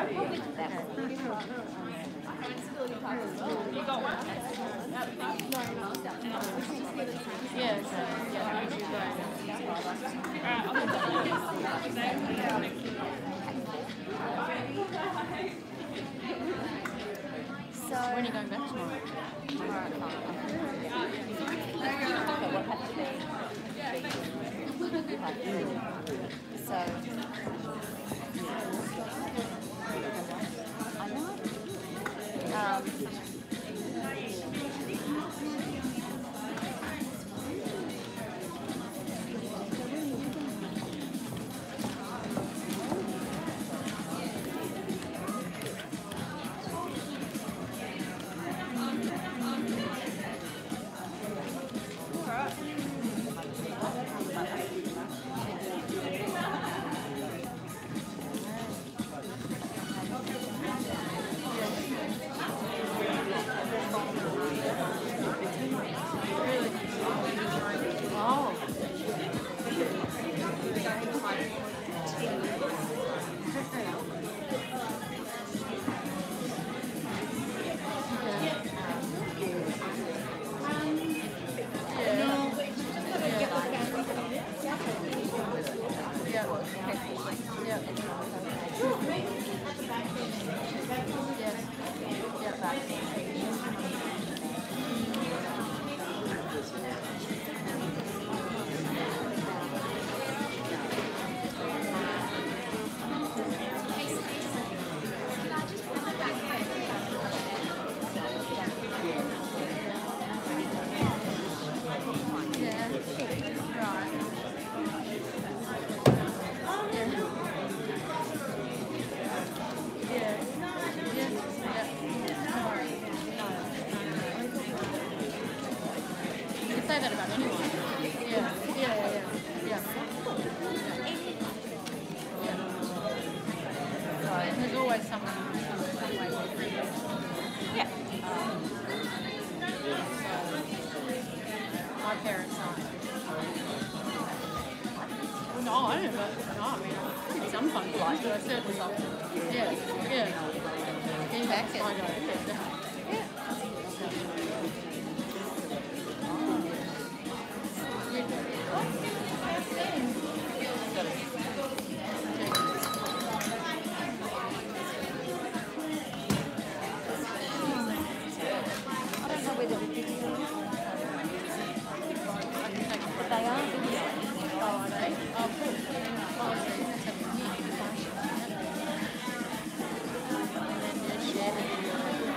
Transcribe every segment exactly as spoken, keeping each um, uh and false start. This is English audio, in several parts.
You got one? Yeah, so, yeah, you go. So when are you going back tomorrow? Tomorrow at five. So I know. Um, say that about anyone. Yeah, yeah, yeah, yeah. yeah. yeah. There's always someone who's some way different. yeah. Um, so, my parents aren't. Well, no, I don't know. No, I mean, I think sometimes like, but I certainly love them. Yeah, yeah. Getting back to it. I know, yeah. Yeah. I don't know whether the digital but they are video. Oh, I know. Oh, cool. Oh, I see. That's a neat information. And then just share the video.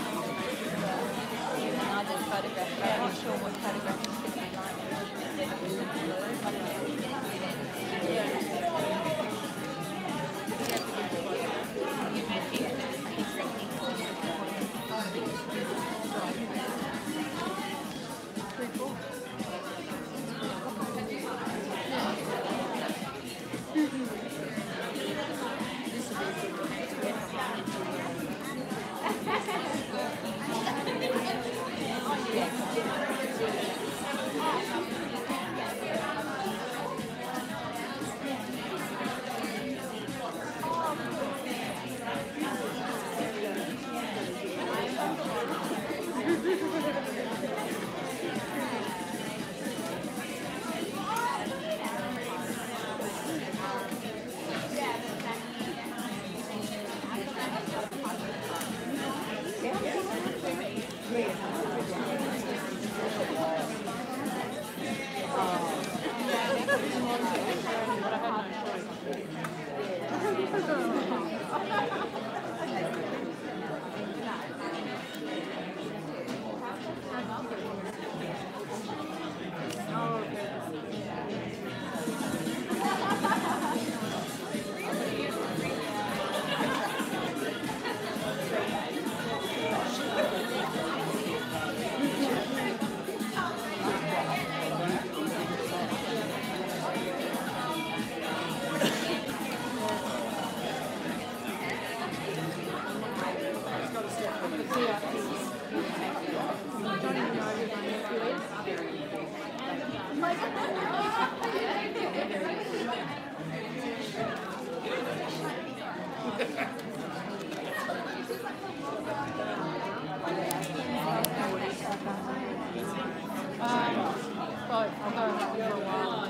both. I'll go for a while.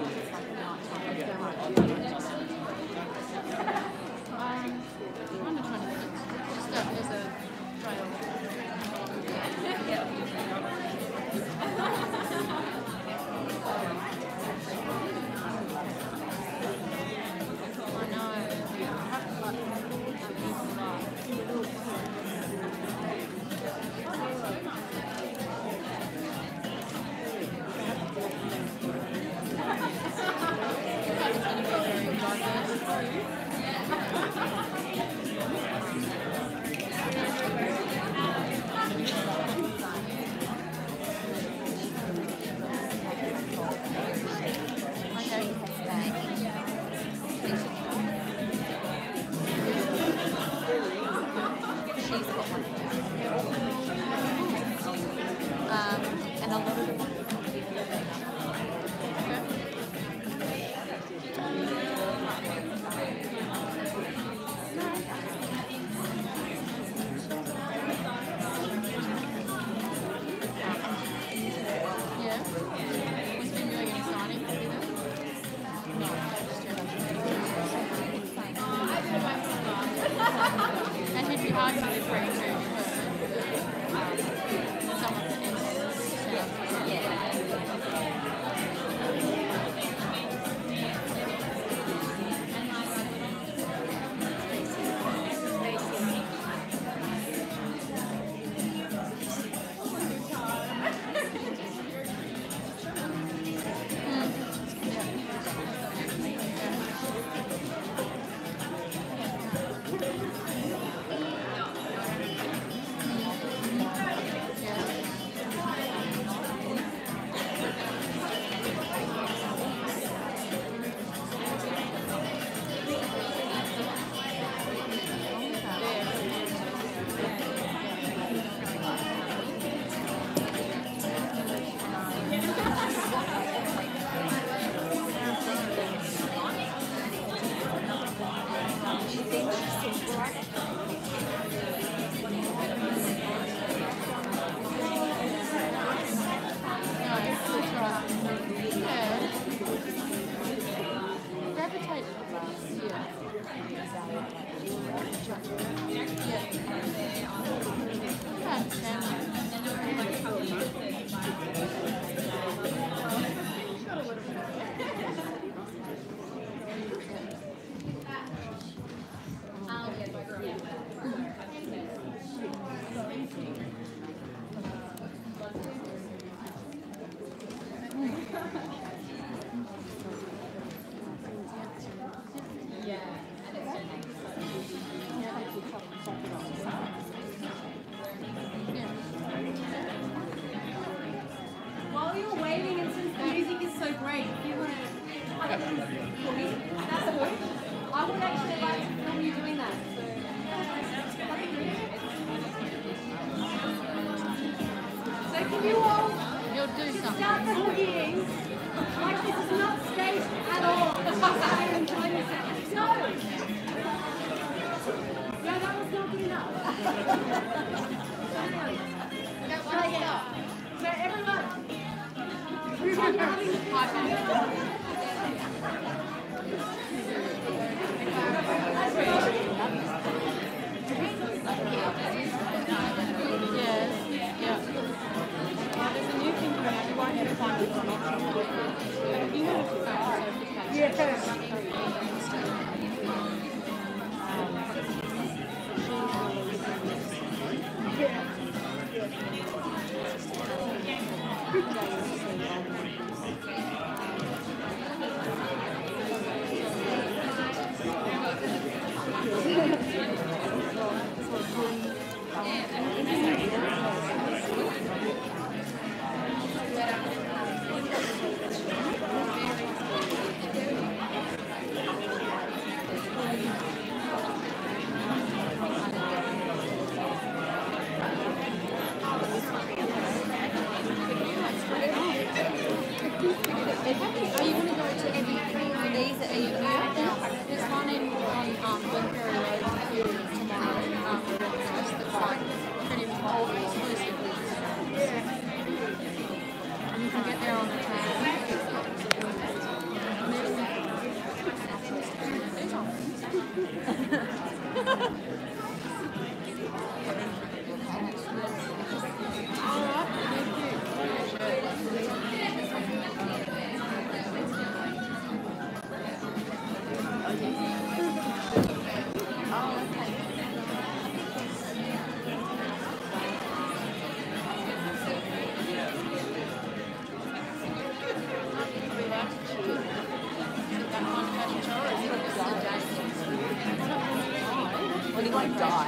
Um, I'm not trying to think. Just that there's a trail. I know. Um, and a little bit. Yeah. Who's been doing any signing? No, just and it'd be hard to live free too. Some of the next. Yeah. While you're waiting, and since the music is so great, if you want to for me, that's good. I would actually like to film you doing that. So, so can you all You'll do just something. start the boogieing like this is not staged at all? I'm enjoying this. No! No, that was not good enough. Try again. So everyone, everyone having Yes. Yeah. there's a new thing going on. You won't have to find it on option. You have to find it. Yeah,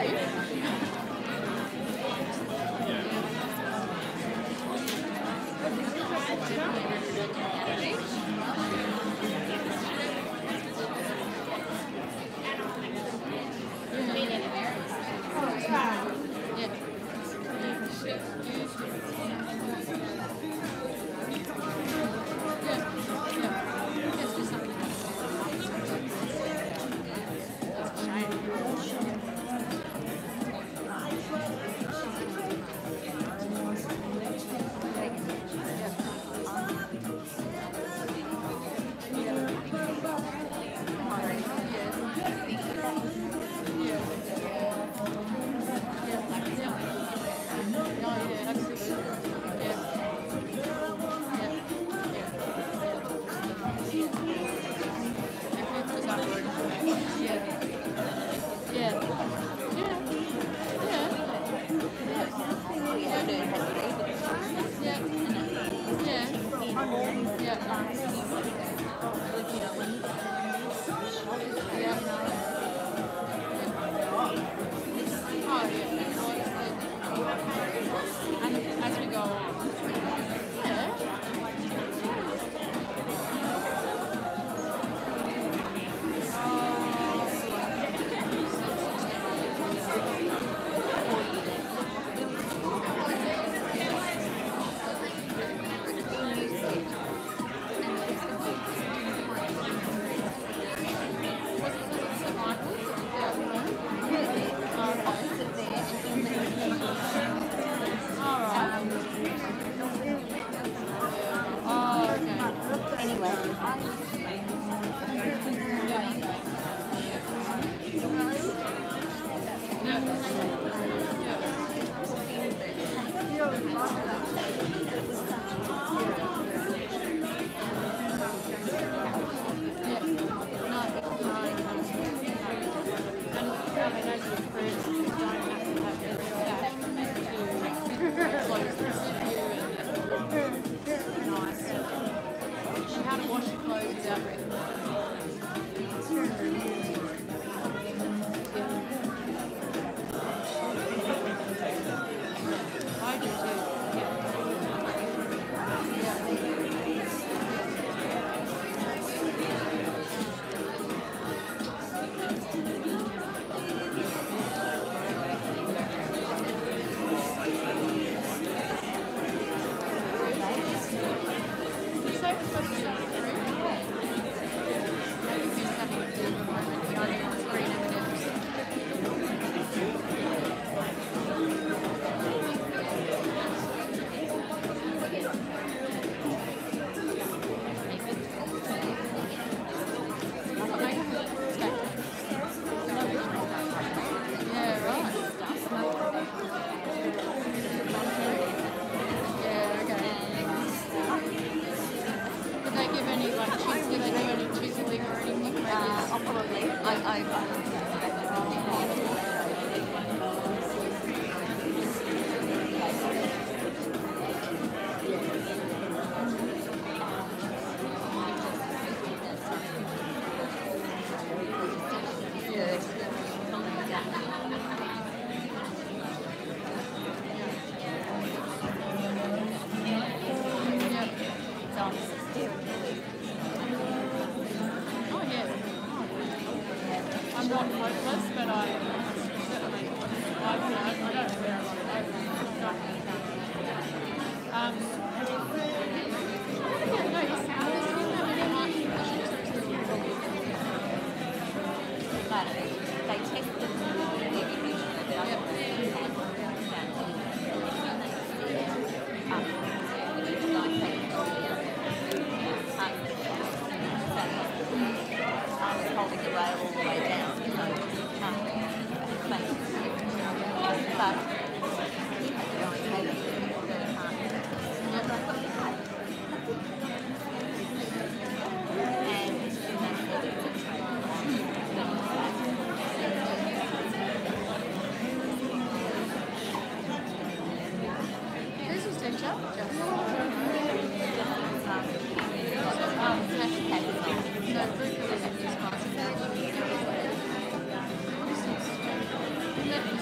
Let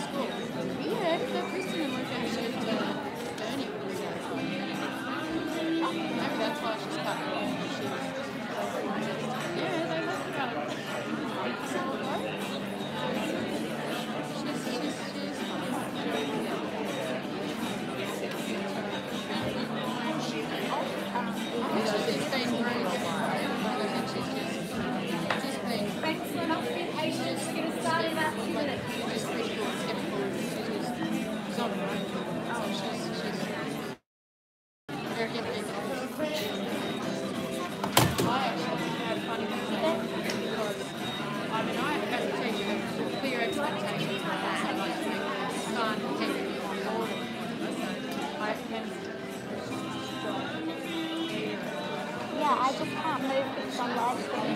school. Yeah, so Kristen and Luke actually to Bernie when we go. Maybe that's why she's cut me off. She was, yeah, they left about a month or so ago. She's, she's, she's I think she's been really different for everybody. I think she's just, just been, Thanks for enough patience. We're going to start in about two minutes. just pretty cool, skeptical. She's just, she's on her own. So she's, she's very gifted. I actually had funny with that because, I mean, I have to tell you, clear expectations are not so much you can't keep you on board. So I can. Yeah, I just can't move things on live stream.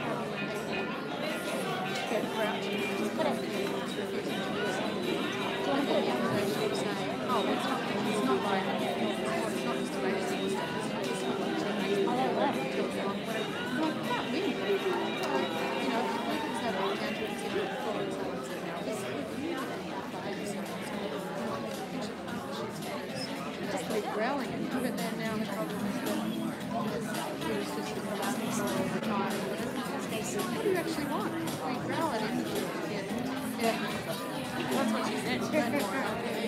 Good for us. Just put it. Do you want to put it down? Oh, it's not, it's not like, it's not just a way to see stuff, it's just not like to I don't know. Well, you can't win. Like, you know, if we can have all counter and sit before and so on, so now this is new today, but I just have to just keep growling and put it there now. The problem is that it was just the problem all the time. What do you actually want? We growl it into the kid. Yeah. That's what she said. She went more out there.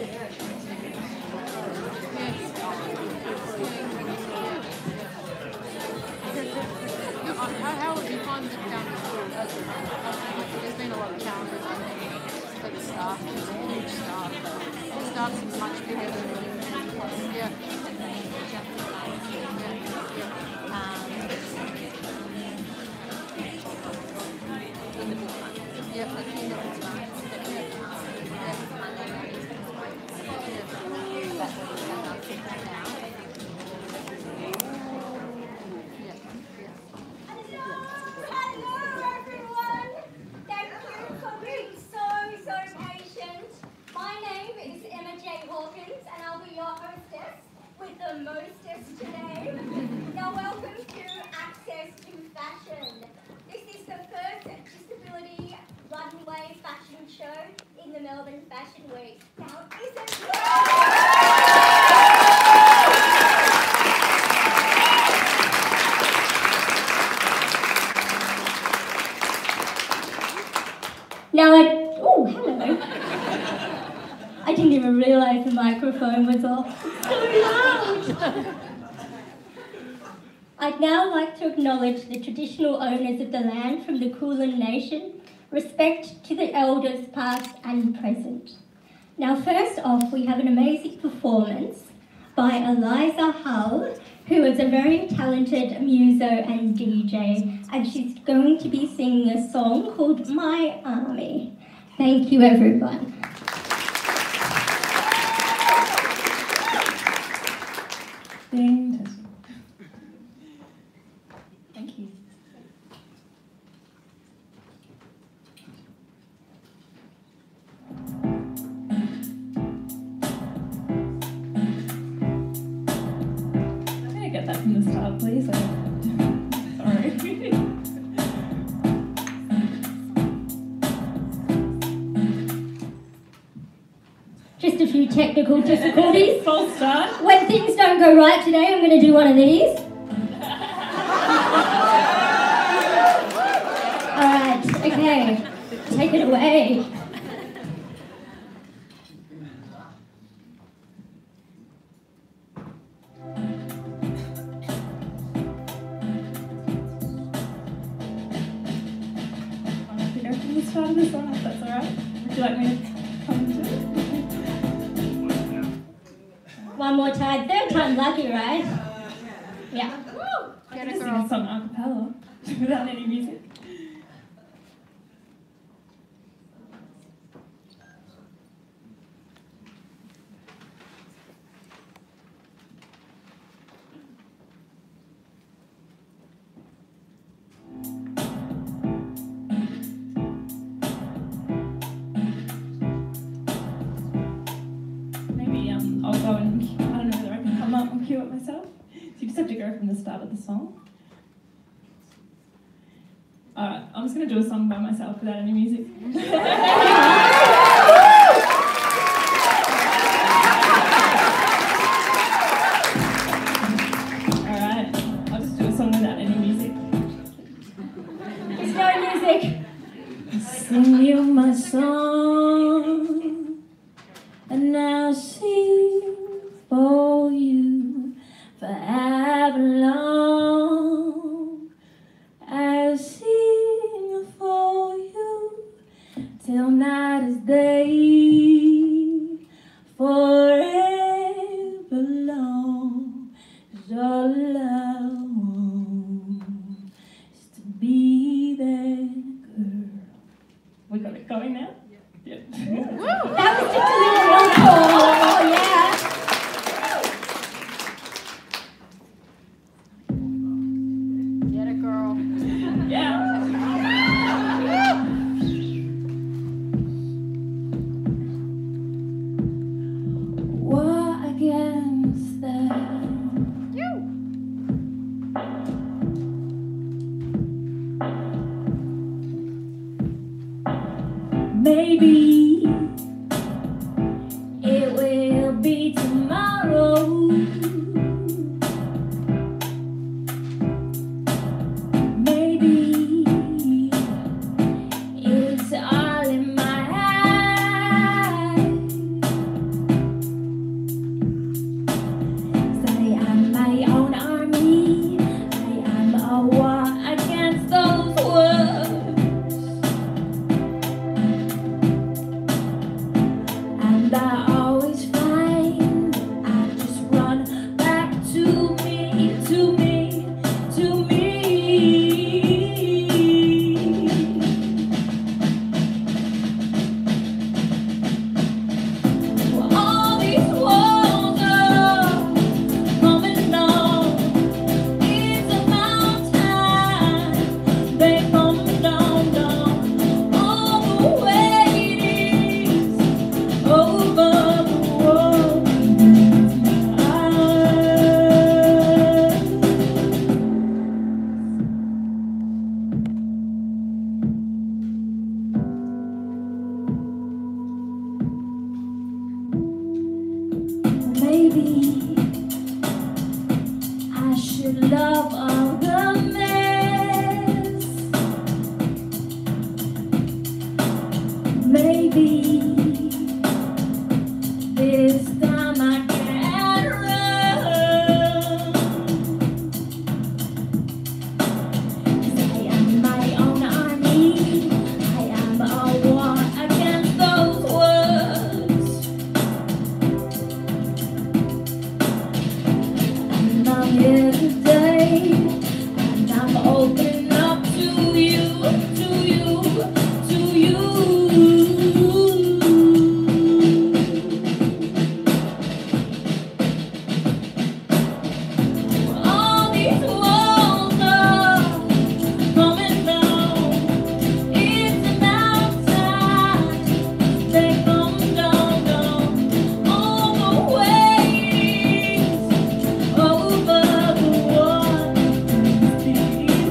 How, how would you find it down to school? There's been a lot of challenges, I think, for the staff. It's a huge staff. The staff's much bigger than yeah. Yeah. Yeah. Um, in the book one. Yeah, I think that's right. Hello everyone! Thank you for being so, so patient. My name is Emma J. Hawkins and I'll be your hostess with the mostest today. Now welcome to Access to Fashion. This is the first disability runway fashion show in the Melbourne Fashion Week. Now isn't it? Now I, oh, hello. I didn't even realise the microphone was off. It's so loud. I'd now like to acknowledge the traditional owners of the land from the Kulin Nation. Respect to the elders past and present. Now first off, we have an amazing performance by Eliza Hull, who is a very talented muso and D J, and she's going to be singing a song called My Army. Thank you, everyone. Fantastic. Thank you. Get that from the start, please. Sorry. Just a few technical difficulties. False start. When things don't go right today, I'm going to do one of these. Alright, okay. Take it away. Start of the song, if that's alright. Would you like me to come to it? One more time. Third time lucky, right? Yeah. I can just sing a song a cappella without any music. I'll go and, I don't know whether I can come up and cue it myself. So you just have to go from the start of the song. Alright, I'm just going to do a song by myself without any music. forever long, 'cause all I want is to be there, girl. We got it going now? Yeah. That was just a little encore. Oh, yeah. Get it, girl. Yeah. War against that. Maybe it will be tomorrow. Maybe it's all in my eyes. I am my own army. I am a war against those words. And I always find I just run back to me, to me, to me. Well, all these walls are coming down. It's about time they come down, down. All the waiting over the world beneath my eyes. Maybe I should love all the mess. Maybe this time I can't run, 'cause I am my own army. I am a war against those words. And I'm here today, and I'm open up to you, to you, to you. All these walls are coming down. It's about time they come down, down. All the waves over the water, these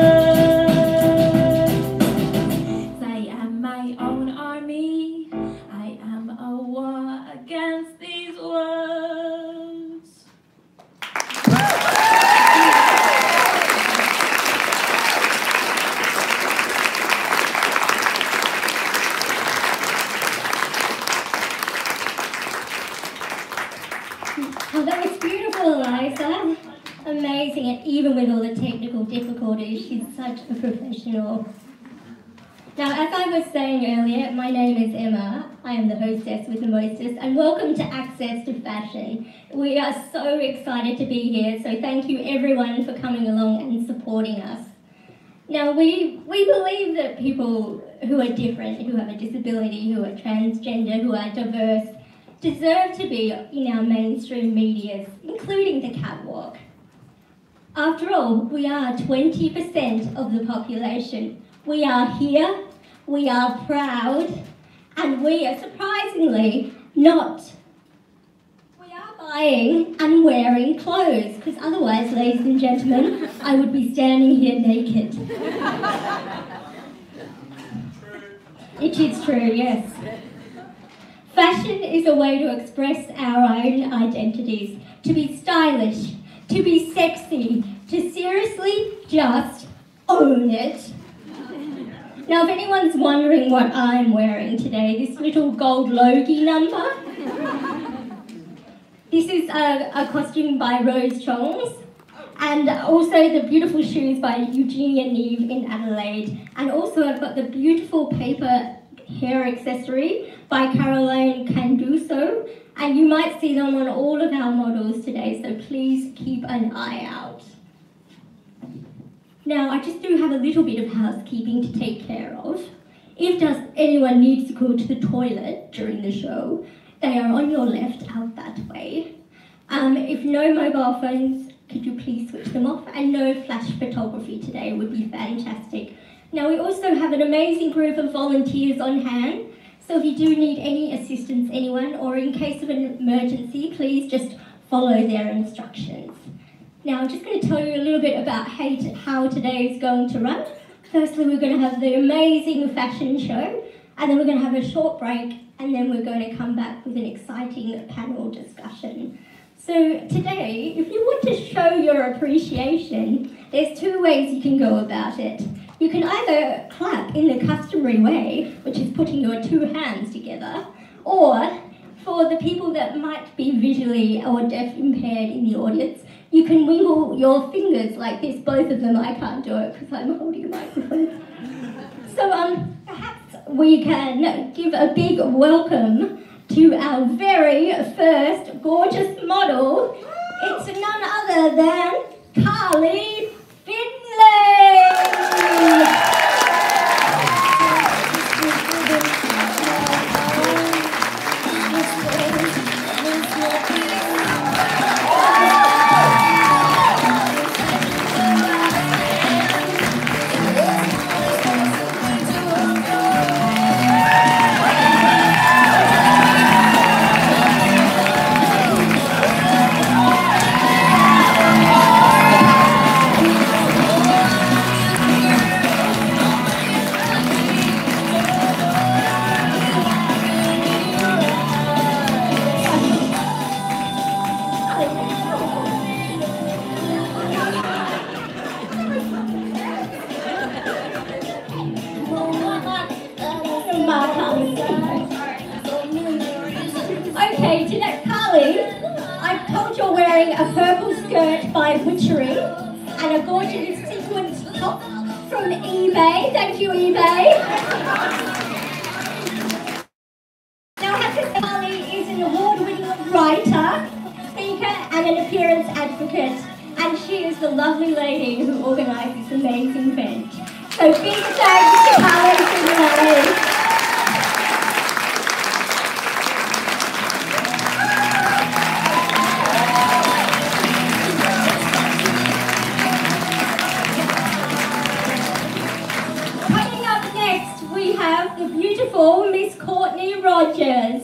words. I am my own army. I am a war against these words. Oh, that was beautiful, Eliza. Amazing, and even with all the technical difficulties, she's such a professional. Now, as I was saying earlier, my name is Emma. I am the hostess with the mostest, and welcome to Access to Fashion. We are so excited to be here, so thank you everyone for coming along and supporting us. Now, we, we believe that people who are different, who have a disability, who are transgender, who are diverse, deserve to be in our mainstream medias, including the catwalk. After all, we are twenty percent of the population. We are here, we are proud, and we are surprisingly not. We are buying and wearing clothes, because otherwise, ladies and gentlemen, I would be standing here naked. It is true, yes. Fashion is a way to express our own identities, to be stylish, to be sexy, to seriously just own it. Now, if anyone's wondering what I'm wearing today, this little gold Logie number, this is a, a costume by Rose Chongs, and also the beautiful shoes by Eugenia Neve in Adelaide. And also I've got the beautiful paper hair accessory by Caroline Canduso, And you might see them on all of our models today, so please keep an eye out. Now, I just do have a little bit of housekeeping to take care of. If does anyone needs to go to the toilet during the show, they are on your left out that way. Um, if no mobile phones, could you please switch them off? And no flash photography today would be fantastic. Now, we also have an amazing group of volunteers on hand. So if you do need any assistance, anyone, or in case of an emergency, please just follow their instructions. Now, I'm just going to tell you a little bit about how today is going to run. Firstly, we're going to have the amazing fashion show, and then we're going to have a short break, and then we're going to come back with an exciting panel discussion. So today, if you want to show your appreciation, there's two ways you can go about it. You can either clap in the customary way, which is putting your two hands together, or for the people that might be visually or deaf impaired in the audience, you can wiggle your fingers like this. Both of them, I can't do it because I'm holding a microphone. So um, perhaps we can give a big welcome to our very first gorgeous model. It's none other than Carly Finlay! Okay, today, Carly, I've told you're wearing a purple skirt by Witchery and a gorgeous sequins top from eBay. Thank you, eBay. Now, I have to say, Carly is an award-winning writer, speaker, and an appearance advocate, and she is the lovely lady who organised this amazing event. So big thanks to Carly Finlay. Miss Courtney Rogers.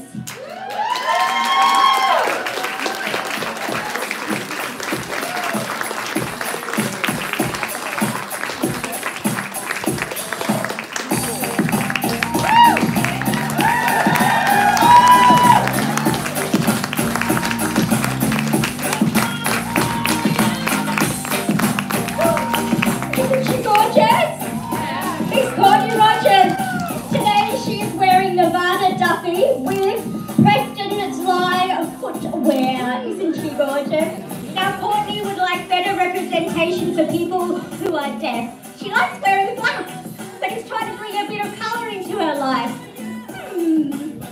Isn't she gorgeous? Miss Courtney Rogers. Nevada Duffy with Preston's Lie footwear. Isn't she gorgeous? Now Courtney would like better representation for people who are deaf. She likes wearing black, but is trying to bring a bit of colour into her life. Hmm.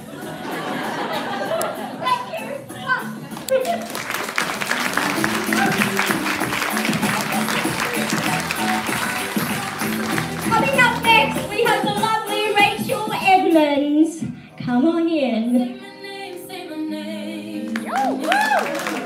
Thank you. Ah. Coming up next, we have the lovely Rachel Edmonds. Come on in. Say my name, say my name. Yo, woo!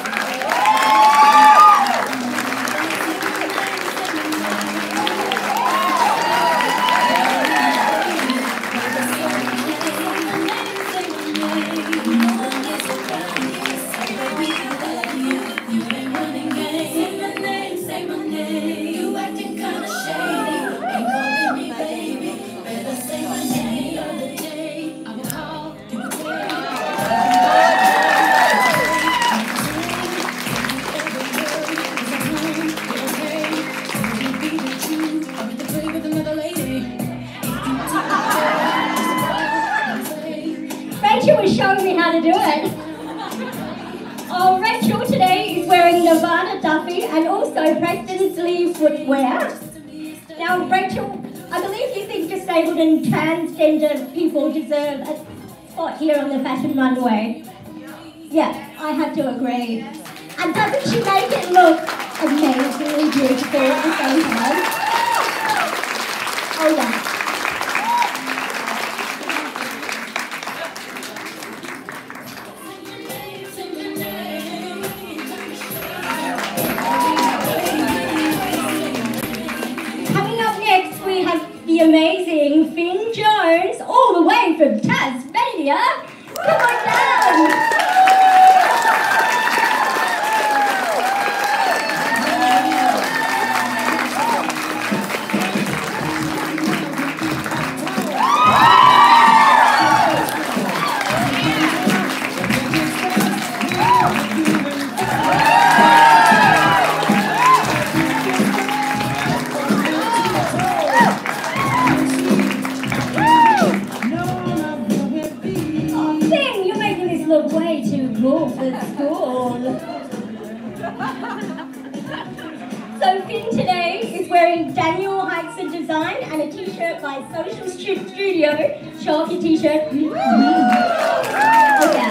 Rachel was showing me how to do it. Oh, Rachel today is wearing Nevada Duffy and also Preston's Lee footwear. Now, Rachel, I believe you think disabled and transgender people deserve a spot here on the fashion runway. Yeah, I have to agree. And doesn't she make it look amazingly beautiful at the same time? Oh yeah. Coming up next, we have the amazing Finn Jones, all the way from Tasmania. Come on down! Look way too cool for school. So Finn today is wearing Daniel Hikes Design and a t-shirt by Social Stu- Studio. Show off your t-shirt. Mm-hmm. Oh yeah.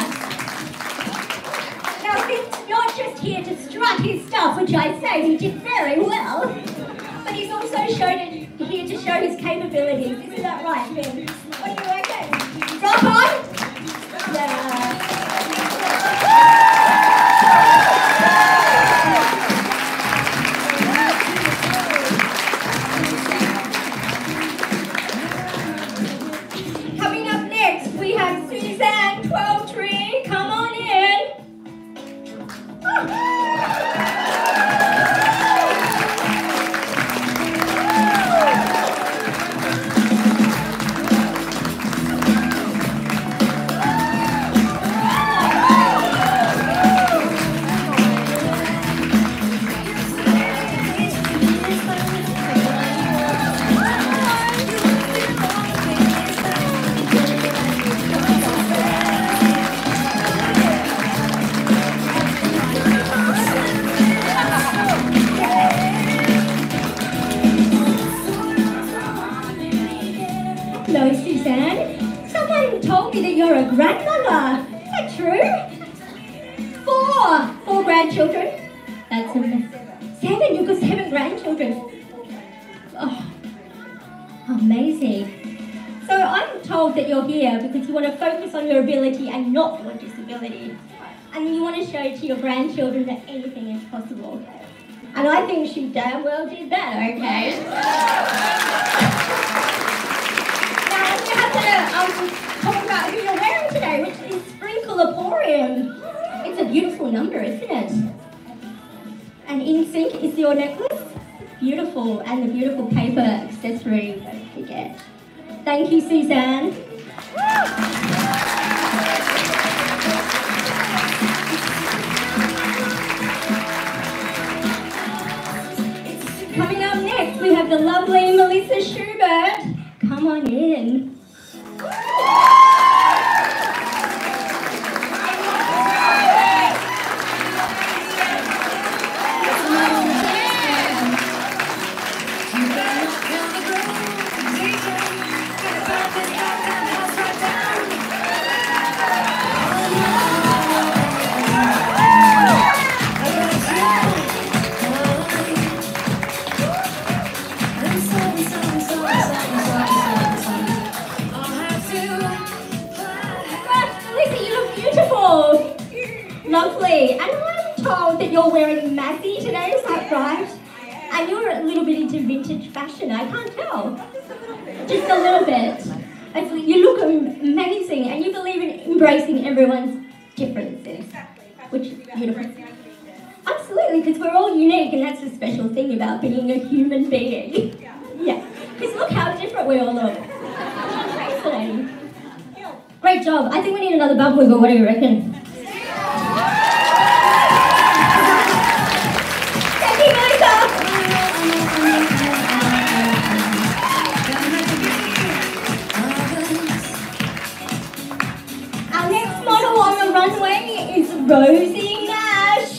Now Finn's not just here to strut his stuff, which I say he did very well, but he's also shown it here to show his capabilities. Isn't that right, Finn? What do you reckon? Drop on? Yeah. Coming up next, we have Suzanne Twelvetree. Come on in. Hello, Suzanne. Someone told me that you're a grandmother. Is that true? Four. Four grandchildren. That's amazing. Seven. You've got seven grandchildren. Oh, amazing. So I'm told that you're here because you want to focus on your ability and not your disability. And you want to show to your grandchildren that anything is possible. And I think she damn well did that, okay? Now we have to um, talk about who you're wearing today, which is Sprinkleaporium. It's a beautiful number, isn't it? And in sync is your necklace. Beautiful, and the beautiful paper accessory, don't forget. Thank you, Suzanne. Coming up next, we have the lovely Melissa Schubert. Come on in. Lovely. And I'm told that you're wearing Massey today, is that right? And you're a little bit into vintage fashion, I can't tell. Just a little bit. It's, you look amazing and you believe in embracing everyone's differences, which is beautiful. Absolutely, because we're all unique and that's the special thing about being a human being. Yeah, because look how different we all look. Fascinating. Great job. I think we need another bubble wiggle. What do you reckon? Our next model on the runway is Rosie Nash.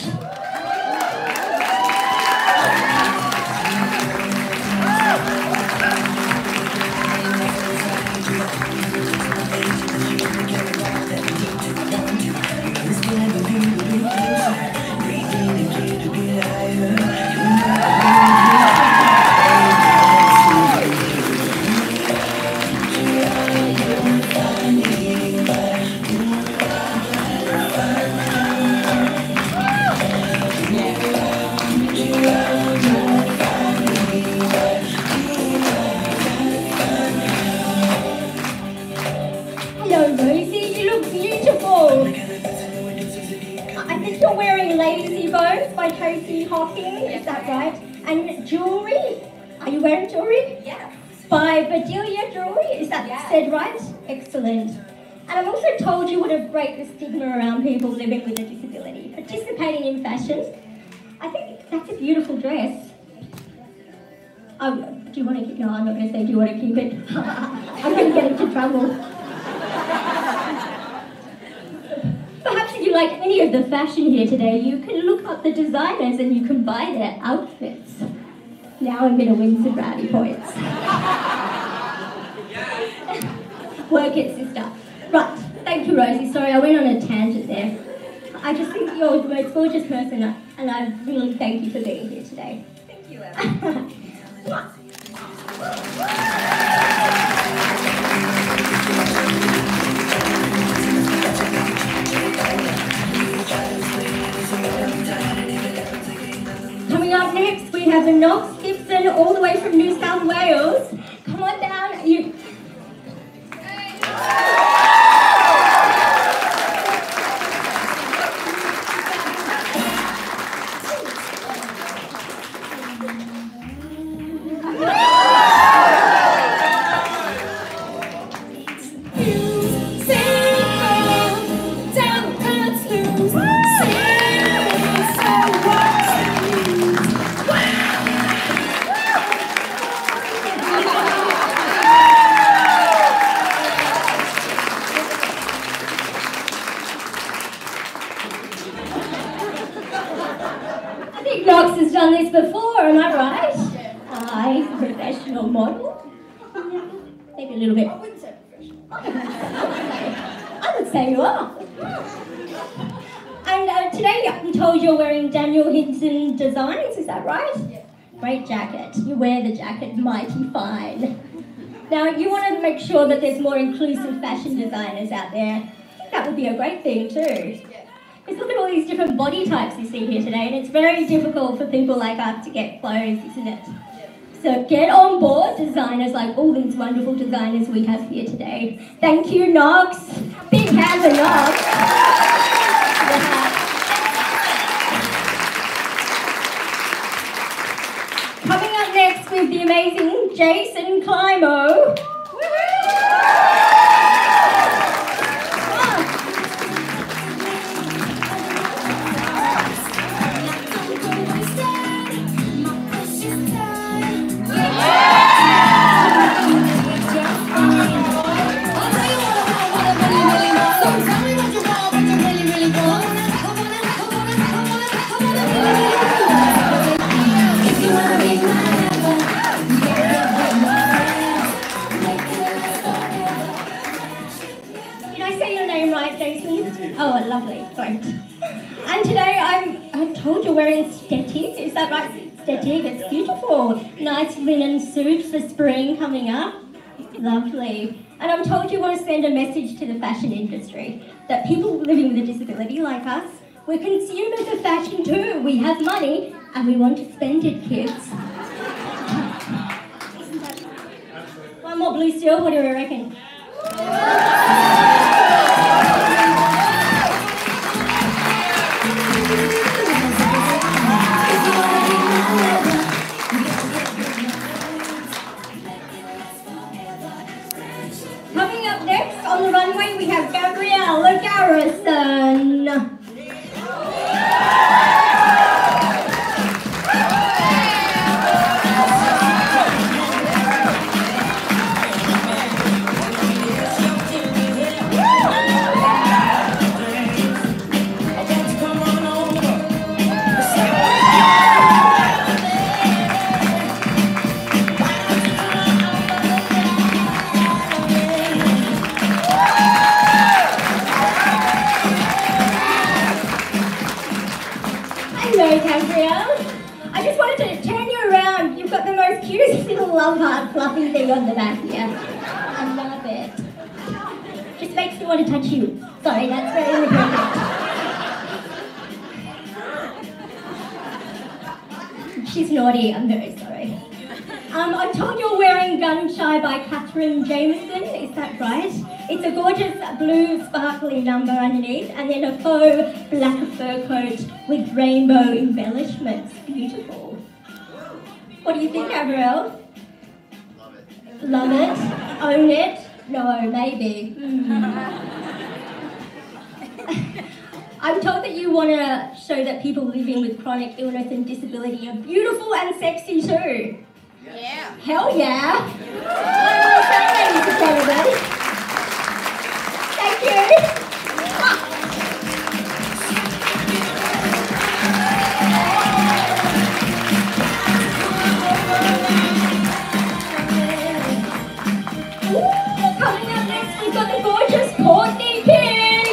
you're wearing Lazy Bones by Tracy Hawking, is that right? And jewellery, are you wearing jewellery? Yeah. By Bedelia Jewellery, is that Yeah. said right? Excellent. And I'm also told you want to break the stigma around people living with a disability, participating in fashion. I think that's a beautiful dress. Oh, do you want to keep, no, I'm not going to say do you want to keep it. I'm going to get into trouble. Perhaps if you like any of the fashion here today, you can look up the designers and you can buy their outfits. Now I'm going to win some brownie points. Work it, sister. Right, thank you, Rosie. Sorry, I went on a tangent there. I just think you're the most gorgeous person, and I really thank you for being here today. Thank you, Emma. Coming up next, we have the Knox Gibson, all the way from New South Wales. Come on down. You. Knox has done this before, am I right? Ah, he's a professional model. Maybe a little bit. I wouldn't say professional. I would say you are. And uh, today I'm told you're wearing Daniel Hinton Designs, is that right? Yeah. Great jacket. You wear the jacket mighty fine. Now, you want to make sure that there's more inclusive fashion designers out there. I think that would be a great thing too. Yeah. Because look at all these different body types you see here today, and it's very difficult for people like us to get clothes, isn't it? Yeah. So get on board, designers like all these wonderful designers we have here today. Thank you, Knox. Big hand for Knox. Yeah. Coming up next with the amazing Jason Climo. Oh, lovely, great. And today I'm, I'm told you're wearing Stetig, is that right? Stetig, it's beautiful. Nice linen suit for spring coming up. Lovely. And I'm told you want to send a message to the fashion industry that people living with a disability like us, we're consumers of fashion too. We have money and we want to spend it, kids. One more blue steel, what do you reckon? Coming up next on the runway, we have Gabrielle Garrison. I just wanted to turn you around. You've got the most cutest little love heart fluffy thing on the back here. I love it. Just makes me want to touch you. Sorry, that's very inappropriate. She's naughty, I'm very sorry. Um, I'm told you're wearing Gun Shy by Catherine Jameson, is that right? It's a gorgeous blue sparkly number underneath, and then a faux black fur coat with rainbow embellishments. Beautiful. What do you think, Gabrielle? Love it. Love it? Own it? No, maybe. Mm. I'm told that you want to show that people living with chronic illness and disability are beautiful and sexy too. Yeah. Hell yeah! What do you say, ladies and gentlemen? Thank you. Ooh, coming up next, we've got the gorgeous Courtney King.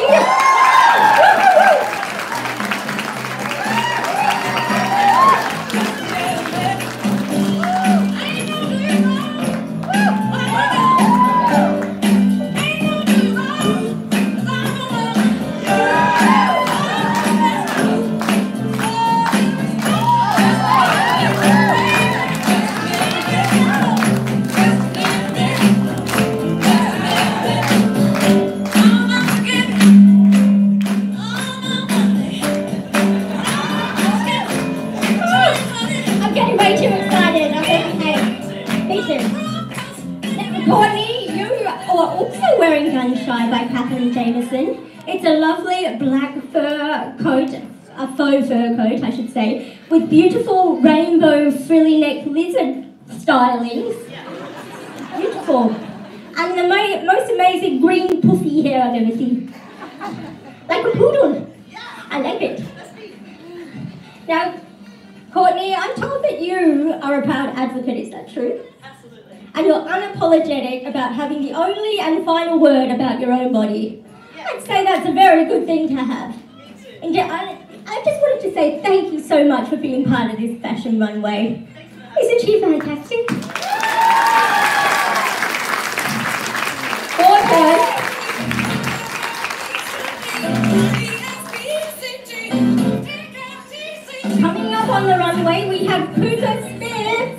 It's a lovely black fur coat, a faux fur coat I should say, with beautiful rainbow frilly neck lizard stylings. Beautiful. And the mo most amazing green puffy hair I've ever seen. Like a poodle. I like it. Now, Courtney, I'm told that you are a proud advocate, is that true? Absolutely. And you're unapologetic about having the only and final word about your own body. I'd say that's a very good thing to have. And I, I just wanted to say thank you so much for being part of this fashion runway. Isn't she fantastic? Gorgeous. Coming up on the runway, we have Cougar Smith.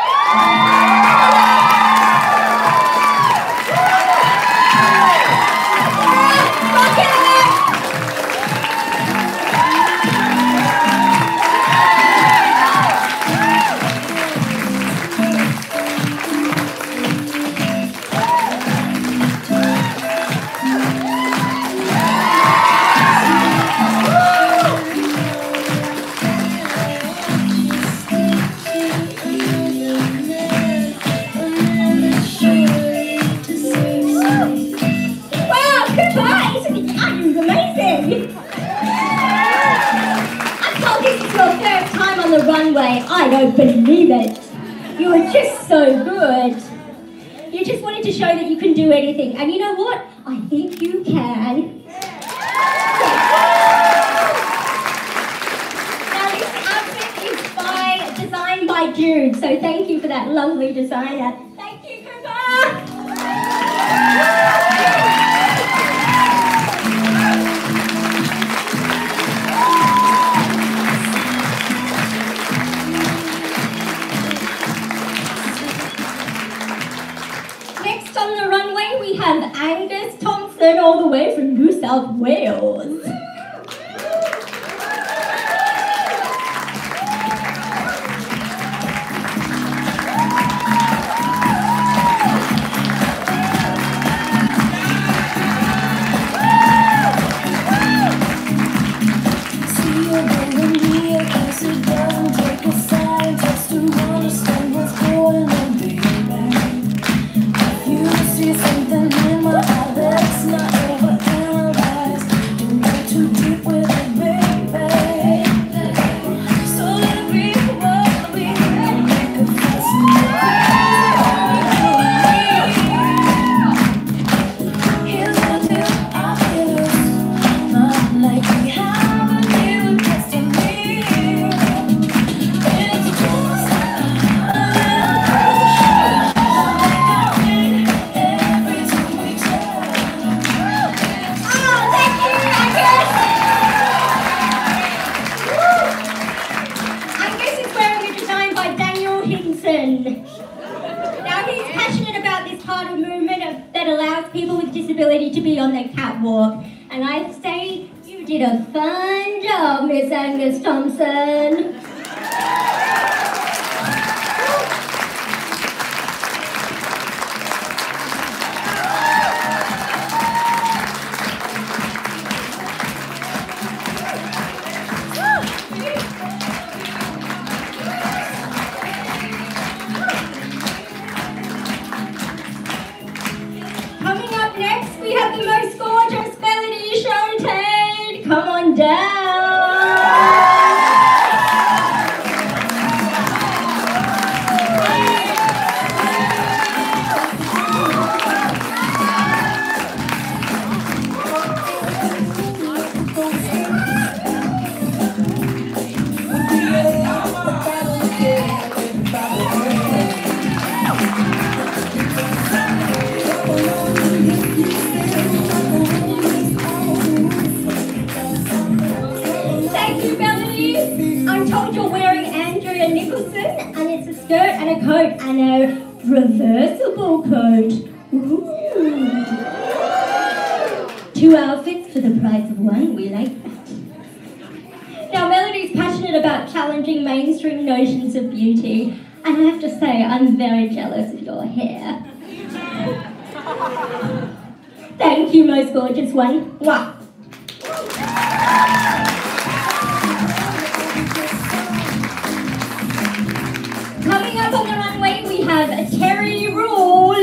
I don't believe it. You were just so good. You just wanted to show that you can do anything. And you know what? I think you can. Now this outfit is by, designed by Jude. So thank you for that lovely designer. Thank you, Cooper. We have Angus Thompson all the way from New South Wales. Something in my eye that's not overanalyzed. You know to catwalk. And I'd say you did a fine job, Miss Angus Thompson. Coming up next, we have the most gorgeous Melody Shontaine. Come on down. Thank you, Melody. I'm told you're wearing Andrea Nicholson, and it's a skirt and a coat and a reversible coat. Ooh. Two outfits for the price of one. We like that. Now, Melody's passionate about challenging mainstream notions of beauty, and I have to say, I'm very jealous of your hair. Thank you, most gorgeous one. Mwah. Coming up on the runway, we have Terry Rule.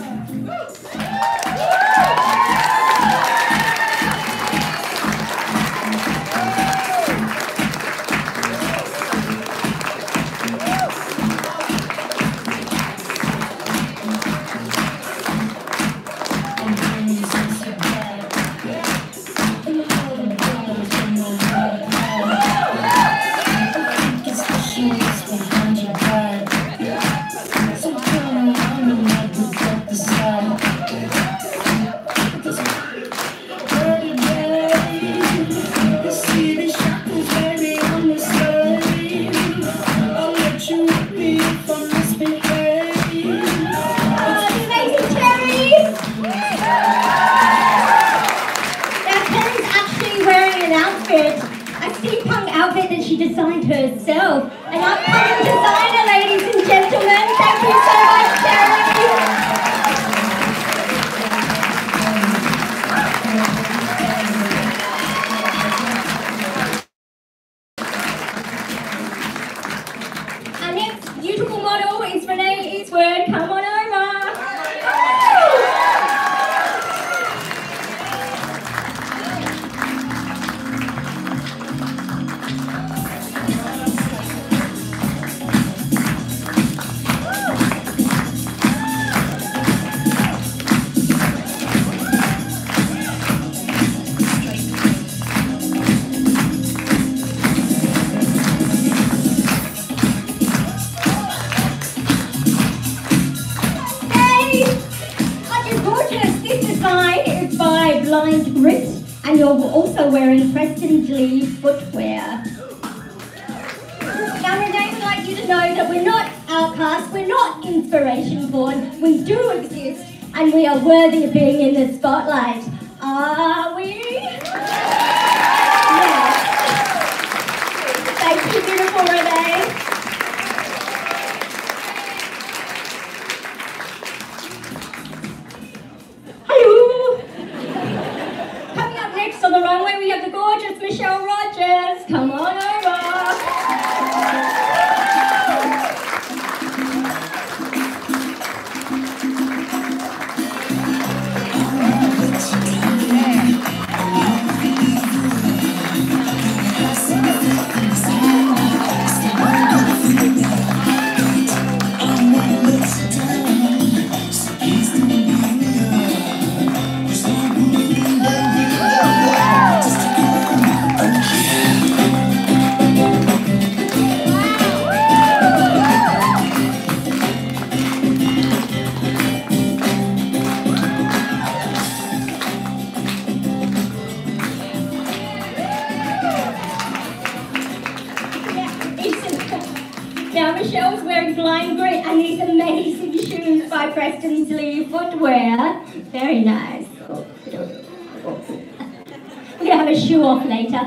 She designed herself. An upcoming designer, ladies and gentlemen. Thank you so much, Terry. Our next beautiful model is Renee Eastwood. Come on over. Blind Grit, and you're also wearing Preston's Lee footwear. Now, Renee would like you to know that we're not outcasts, we're not inspiration born, we do exist, and we are worthy of being in the spotlight. Are we? Yes. Thank you, beautiful Renee. On the runway, we have the gorgeous Michelle Rogers. Come on over. Now Michelle's wearing Blind Grit and these amazing shoes by Preston's Lee footwear. Very nice. Oh, have a shoe off later.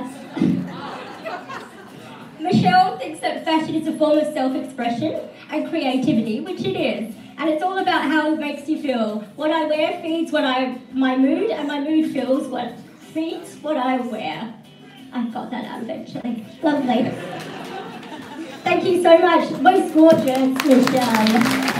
Michelle thinks that fashion is a form of self-expression and creativity, which it is. And it's all about how it makes you feel. What I wear feeds what I, my mood, and my mood feels what feeds what I wear. I got that out eventually. Lovely. Thank you so much. Most gorgeous, Michelle.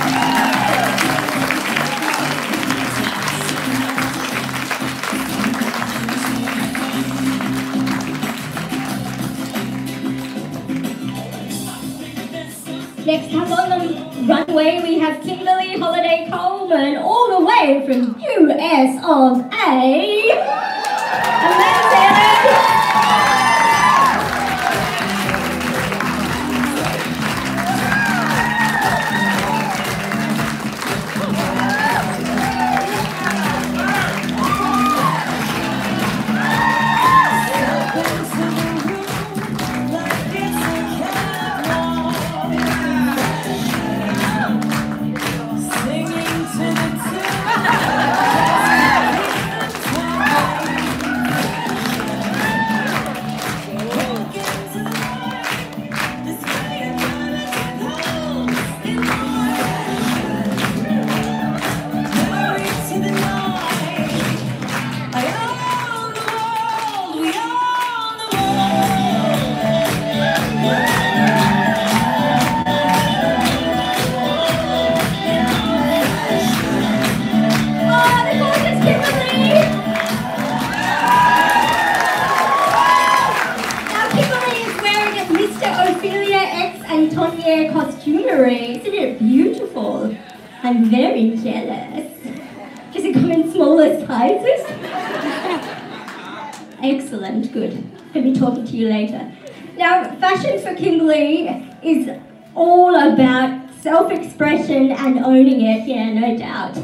Next up on the runway, we have Kimberly Holiday Coleman, all the way from U S of A. Amazing! Costumery, isn't it beautiful? I'm very jealous. Does it come in smaller sizes? Excellent, good. I'll be talking to you later. Now, fashion for Kimberly is all about self-expression and owning it, yeah, no doubt.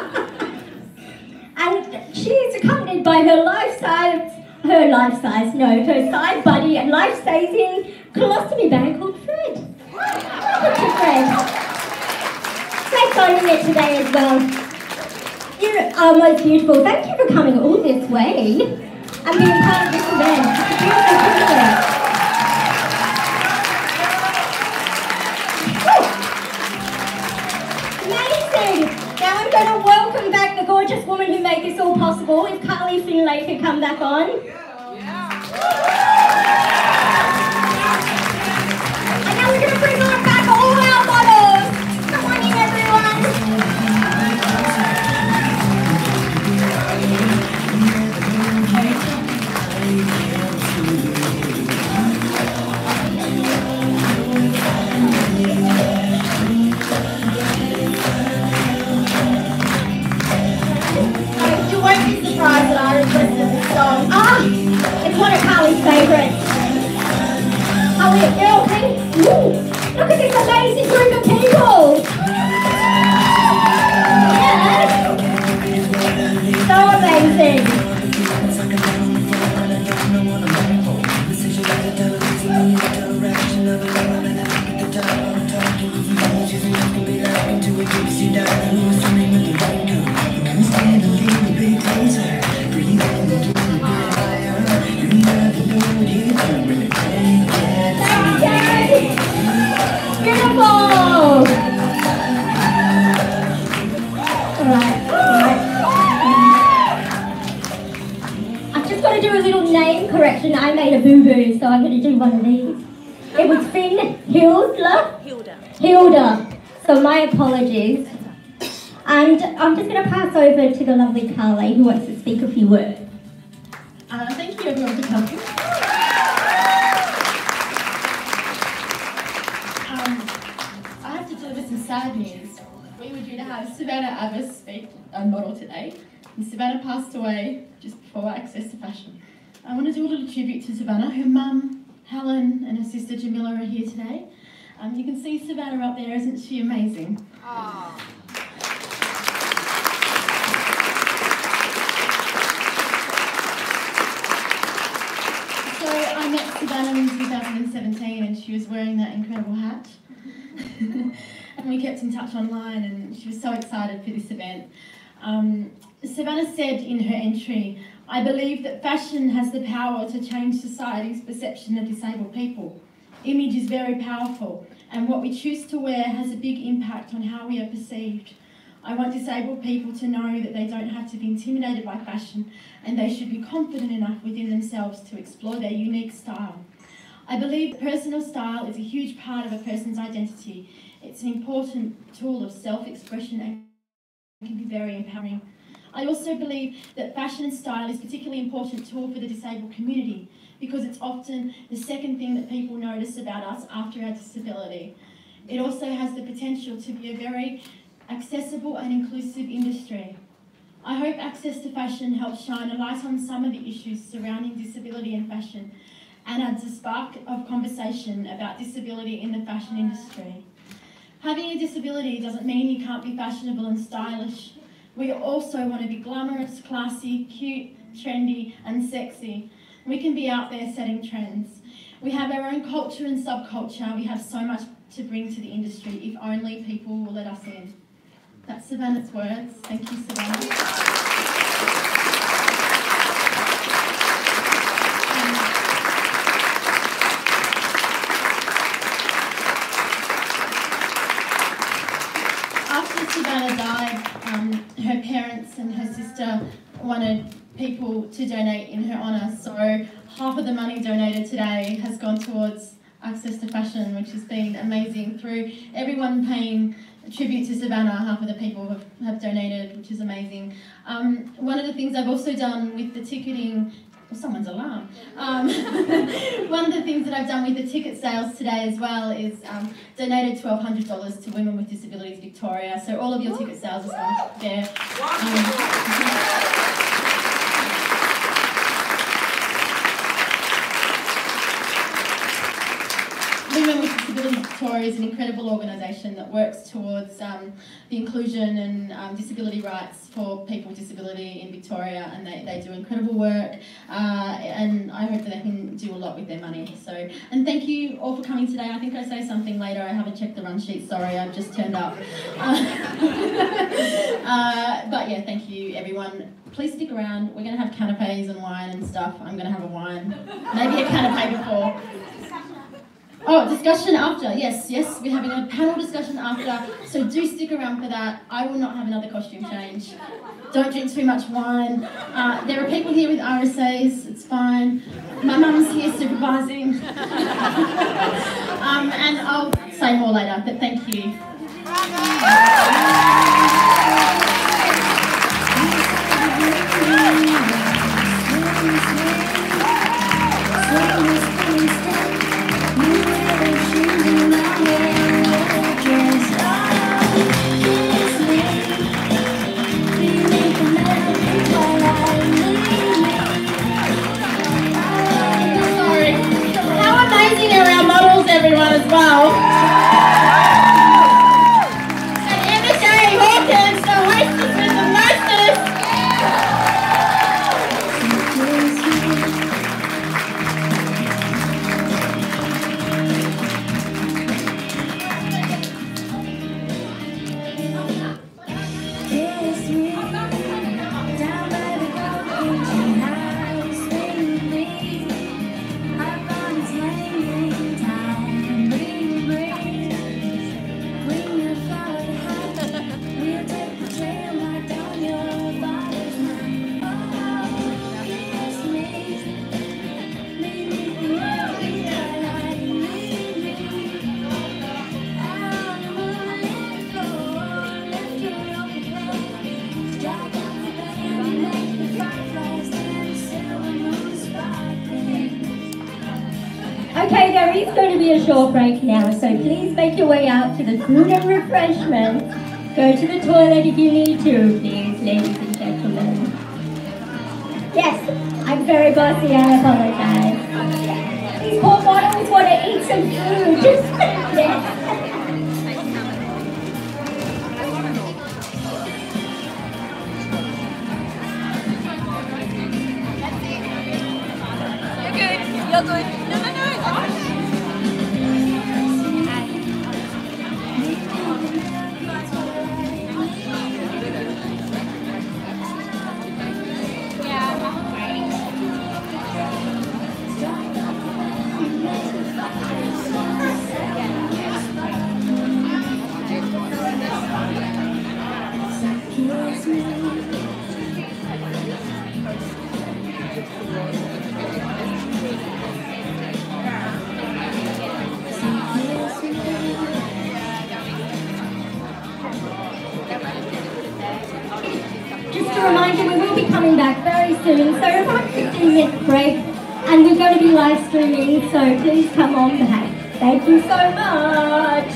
And she's accompanied by her life-size, her life-size, no, her side buddy and life-saving colostomy bag called Fred. Look at Fred. Thanks for owning it today as well. You are most beautiful. Thank you for coming all this way and being part of this event. It's a beautiful privilege. Amazing. Now I'm going to welcome back the gorgeous woman who made this all possible. If Carly Finlay could come back on. And now we're going to bring on back all our models. Come on in, everyone. You won't be surprised that I requested this song. Ah, it's one of Carly's favourites. Carly, girl, hey, ooh, look at this amazing group of people. Yes. So amazing. Correction, I made a boo-boo, so I'm going to do one of these. It was Finn Hilda. Hilda. Hilda. So my apologies. And I'm just going to pass over to the lovely Carly, who wants to speak a few words. Uh, thank you everyone for coming. Um, I have to deliver some sad news. We were due to have Savannah Abbas speak, a model today, and Savannah passed away just before access to fashion. I want to do a little tribute to Savannah. Her mum, Helen, and her sister Jamila are here today. Um, you can see Savannah up there, isn't she amazing? Aww. So I met Savannah in two thousand seventeen and she was wearing that incredible hat. And we kept in touch online and she was so excited for this event. Um, Savannah said in her entry, I believe that fashion has the power to change society's perception of disabled people. Image is very powerful, and what we choose to wear has a big impact on how we are perceived. I want disabled people to know that they don't have to be intimidated by fashion, and they should be confident enough within themselves to explore their unique style. I believe personal style is a huge part of a person's identity. It's an important tool of self-expression and can be very empowering. I also believe that fashion and style is a particularly important tool for the disabled community because it's often the second thing that people notice about us after our disability. It also has the potential to be a very accessible and inclusive industry. I hope access to fashion helps shine a light on some of the issues surrounding disability and fashion and adds a spark of conversation about disability in the fashion industry. Having a disability doesn't mean you can't be fashionable and stylish. We also want to be glamorous, classy, cute, trendy and sexy. We can be out there setting trends. We have our own culture and subculture. We have so much to bring to the industry if only people will let us in. That's Savannah's words. Thank you, Savannah. After Savannah died, um, her parents and her sister wanted people to donate in her honour, so half of the money donated today has gone towards access to fashion, which has been amazing. Through everyone paying tribute to Savannah, half of the people have, have donated, which is amazing. Um, one of the things I've also done with the ticketing, well, someone's alarm. Um, one of the things that I've done with the ticket sales today as well is um, donated twelve hundred dollars to Women with Disabilities Victoria. So all of your ticket sales are gone there. Um, Women with Disabilities Victoria is an incredible organisation that works towards um, the inclusion and um, disability rights for people with disability in Victoria, and they, they do incredible work, uh, and I hope that they can do a lot with their money. So, and thank you all for coming today. I think I say something later. I haven't checked the run sheet. Sorry, I've just turned up. Uh, uh, but yeah, thank you everyone. Please stick around. We're going to have canapes and wine and stuff. I'm going to have a wine, maybe a canape before. Oh, discussion after. Yes, yes, we're having a panel discussion after, so do stick around for that. I will not have another costume change. Don't drink too much wine. Uh, there are people here with R S As, it's fine. My mum's here supervising. um, and I'll say more later, but thank you. Everyone as well. And Emma J. Hawkins, the hostess with the mostest. Okay, there is going to be a short break now, so please make your way out to the food and refreshments. Go to the toilet if you need to, please, ladies and gentlemen. Yes, I'm very bossy, I apologize. These poor models want to eat some food. Yes. You're good. No, no, no. Yeah. soon. So about fifteen minutes break, and we're going to be live streaming, so please come on back. Thank you so much.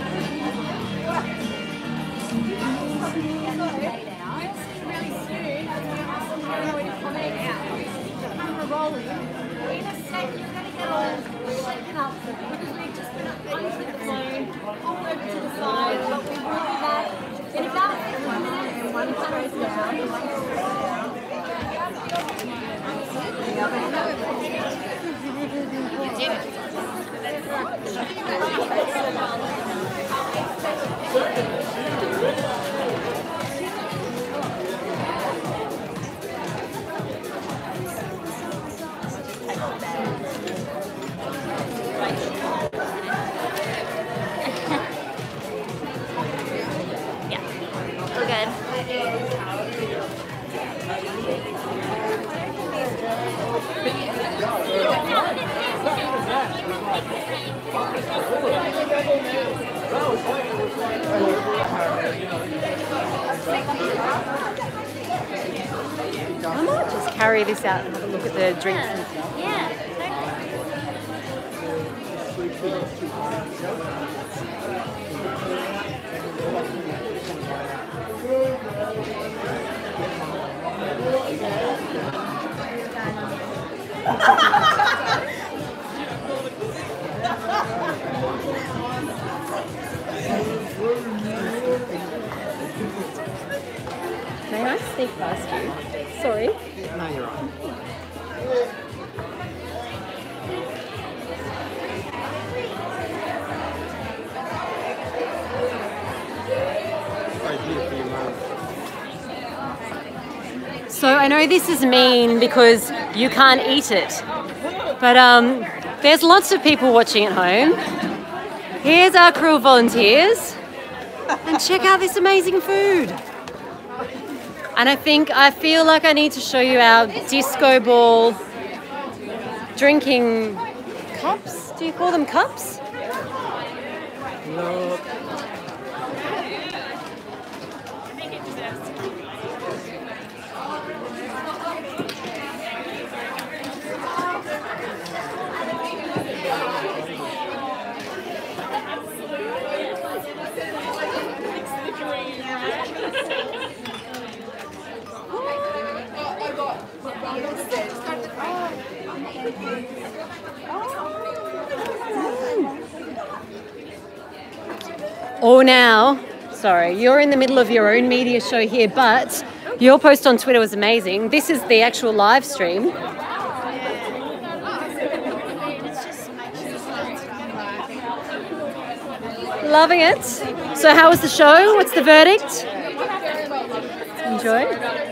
I might just carry this out and have a look at the drinks. And stuff. Yeah. May I sneak past you? Sorry. No, you're right. So I know this is mean because you can't eat it, but um, there's lots of people watching at home. Here's our crew of volunteers, and check out this amazing food. And I think, I feel like I need to show you our disco ball drinking cups. Do you call them cups? Look. Oh, now, sorry, you're in the middle of your own media show here, but your post on Twitter was amazing. This is the actual live stream. Loving it. So how was the show? What's the verdict? Enjoy?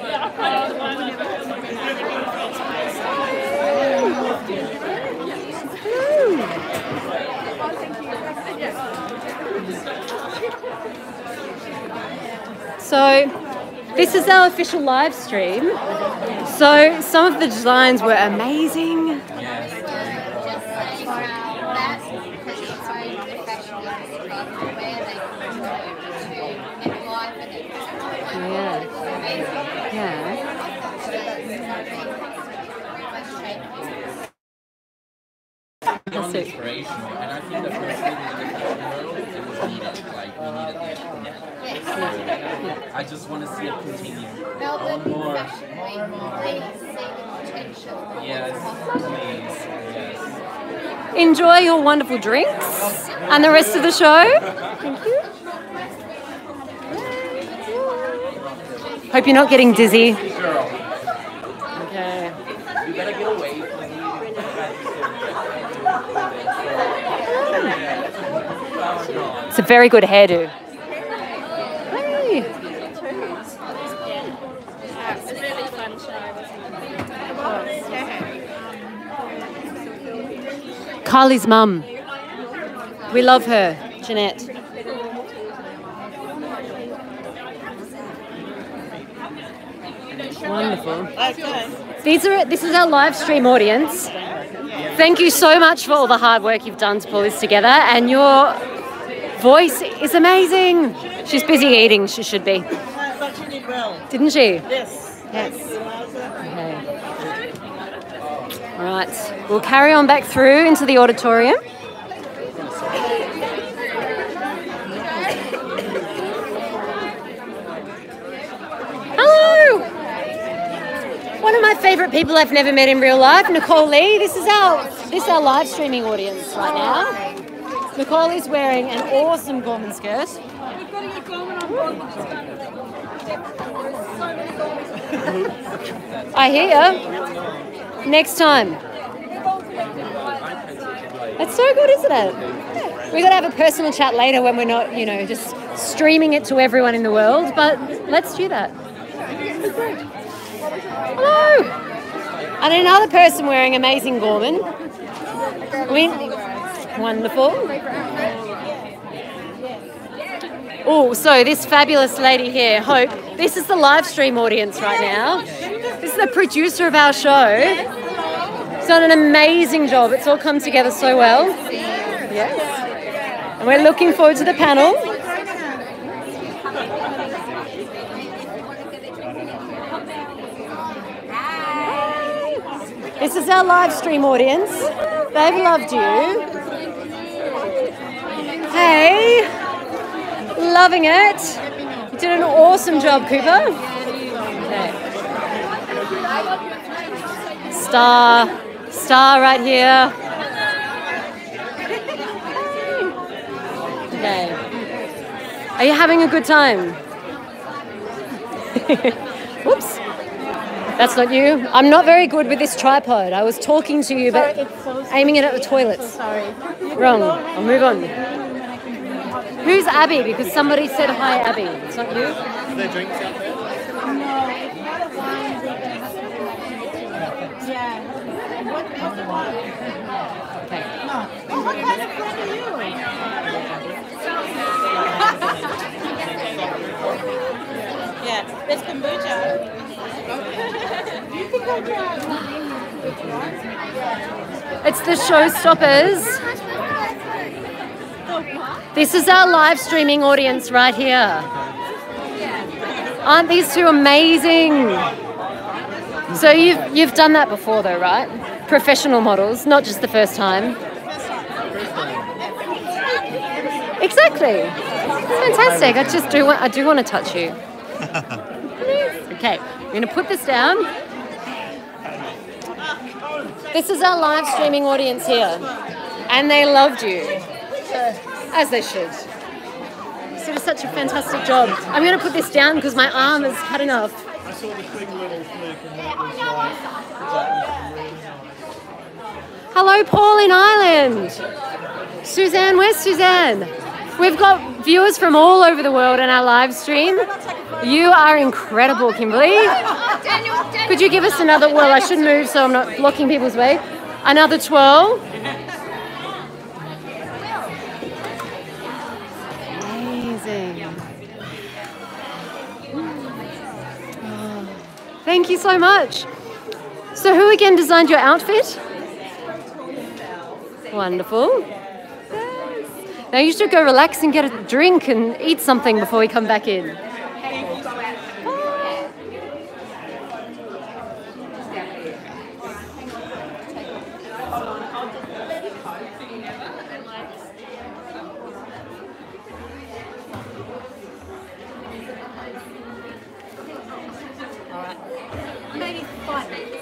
So this is our official live stream. So some of the designs were amazing. Yeah. Yeah. Beyond inspirational, and I think the first thing it was needed, like we needed that now. So, I just want to see it continue. On more. Yes, please. Yes. Enjoy your wonderful drinks and the rest of the show. Thank you. Hope you're not getting dizzy. Okay. You gotta get away from me. It's a very good hairdo. Hey. It's a really fun show. Carly's mum. We love her, Jeanette. Wonderful. These are this is our live stream audience. Thank you so much for all the hard work you've done to pull this together, and your voice is amazing. She's busy eating, she should be. But she did well. Didn't she? Yes. Yes. Okay. All right, we'll carry on back through into the auditorium. Hello! One of my favourite people I've never met in real life, Nicole Lee. This is our this is our live streaming audience right now. Nicole is wearing an awesome Gorman skirt. I hear ya. Next time. It's so good, isn't it? We've got to have a personal chat later when we're not, you know, just streaming it to everyone in the world, but let's do that. Hello! And another person wearing amazing Gorman. We, wonderful. Oh, so this fabulous lady here, Hope, this is the live stream audience right now. This is the producer of our show. She's done an amazing job. It's all come together so well. Yes. And we're looking forward to the panel. This is our live stream audience. They've loved you. Hey. Loving it. You did an awesome job, Cooper. Okay. Star, star right here. Okay. Are you having a good time? Whoops. That's not you. I'm not very good with this tripod. I was talking to you, but aiming it at the toilets. Wrong. I'll move on. Who's Abby? Because somebody said hi, Abby. It's not you? Are there drinks out there? No, it's not a wine. Yeah. What is the water? Okay. No. Oh, what kind of friend are you? Yeah, there's kombucha. You can go try. It's the Showstoppers. This is our live streaming audience right here. Aren't these two amazing? So you've you've done that before though, right? Professional models, not just the first time. Exactly. Fantastic. I just do want I do want to touch you. Okay, I'm going to put this down. This is our live streaming audience here, and they loved you. As they should. You did such a fantastic job. I'm going to put this down because my arm has had enough. I saw the quick little flick and that was like, Hello, Paul in Ireland. Suzanne, where's Suzanne? We've got viewers from all over the world in our live stream. You are incredible, Kimberly. Could you give us another, well, I should move so I'm not blocking people's way. Another twirl. Thank you so much. So who again designed your outfit? Wonderful. Yes. Now you should go relax and get a drink and eat something before we come back in. Maybe five minutes.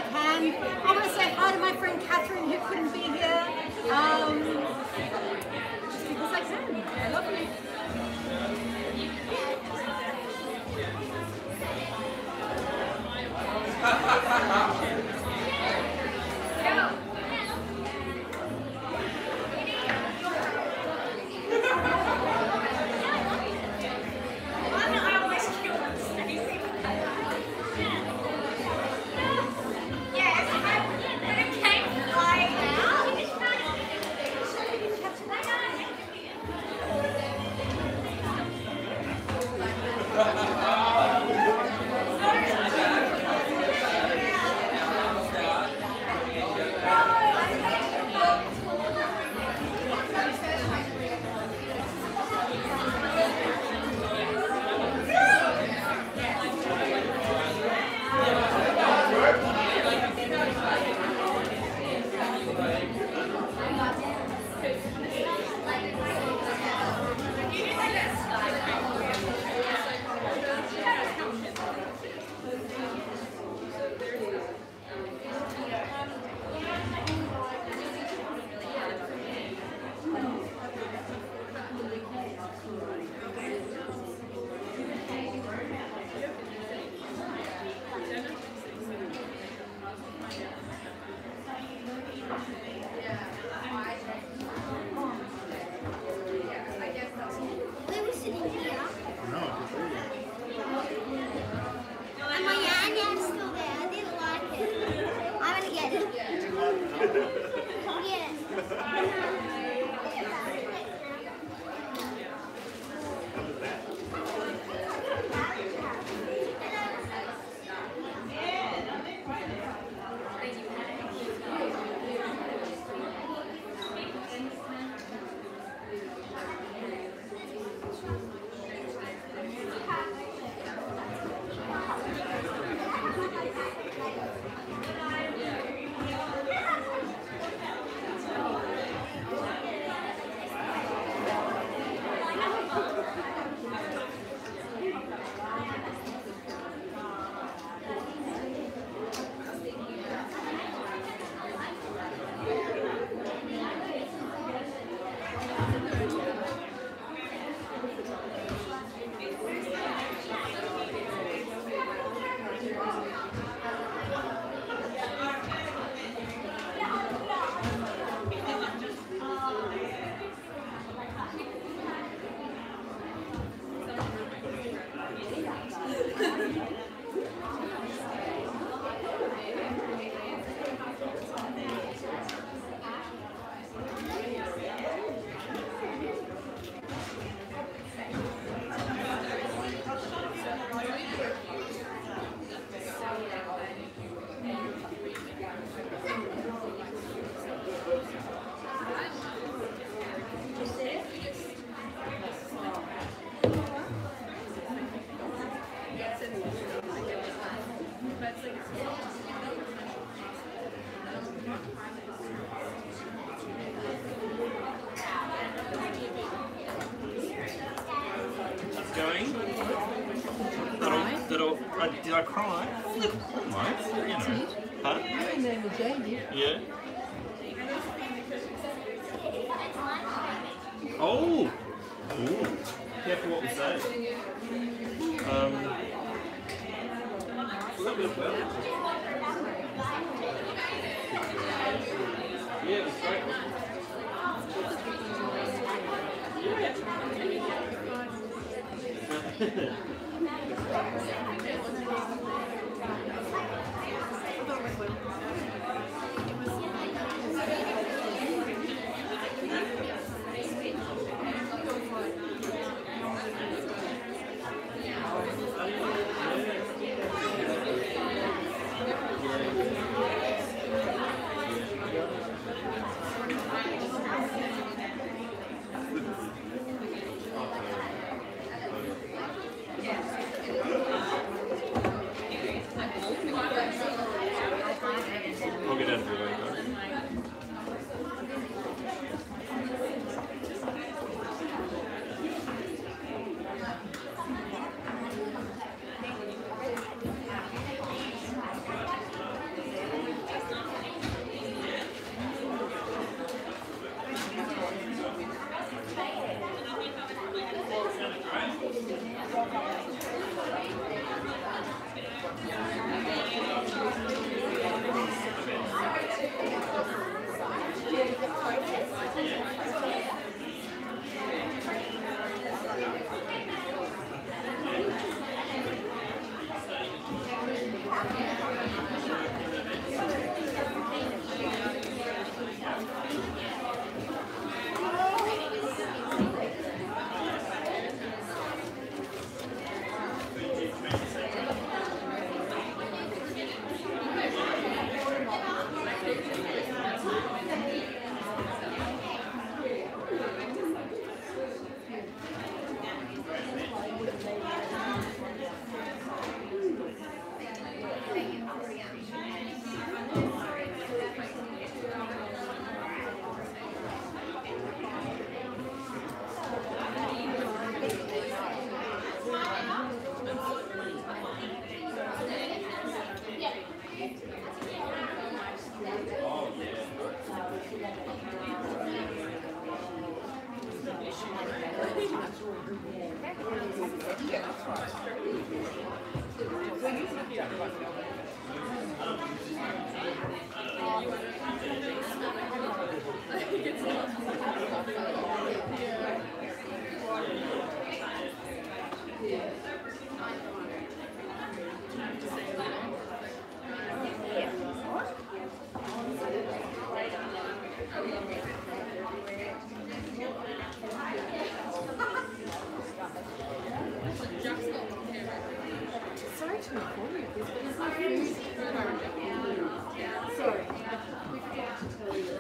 can. I want to say hi to my friend Catherine who couldn't be here. Um, just because I can. I love you. Going. That'll, that'll, uh, did I cry? Almost, you know. Huh? Yeah. Oh! Ooh. Careful what we say. Um, a little bit of well. Yeah, it was great. We'll get in. to inform you of this, but there's no food. Sorry. We forgot to tell you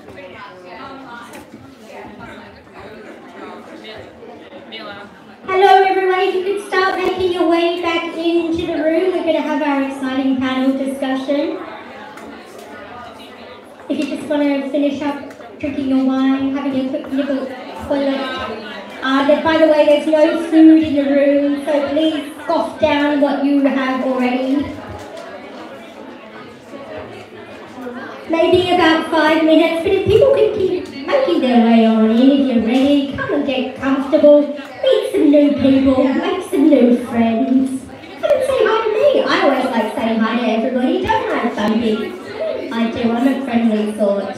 that. Hello everyone, if you could start making your way back into the room, we're going to have our exciting panel discussion. If you just want to finish up drinking your wine, having a quick nibble toilet. Uh, there, by the way, there's no food in the room, so please scoff down what you have already. Maybe about five minutes, but if people can keep making their way on in, if you're ready, come and get comfortable, meet some new people, make some new friends. Come and say hi to me. I always like saying hi to everybody, don't I, Bumpy? I do, I'm a friendly sort.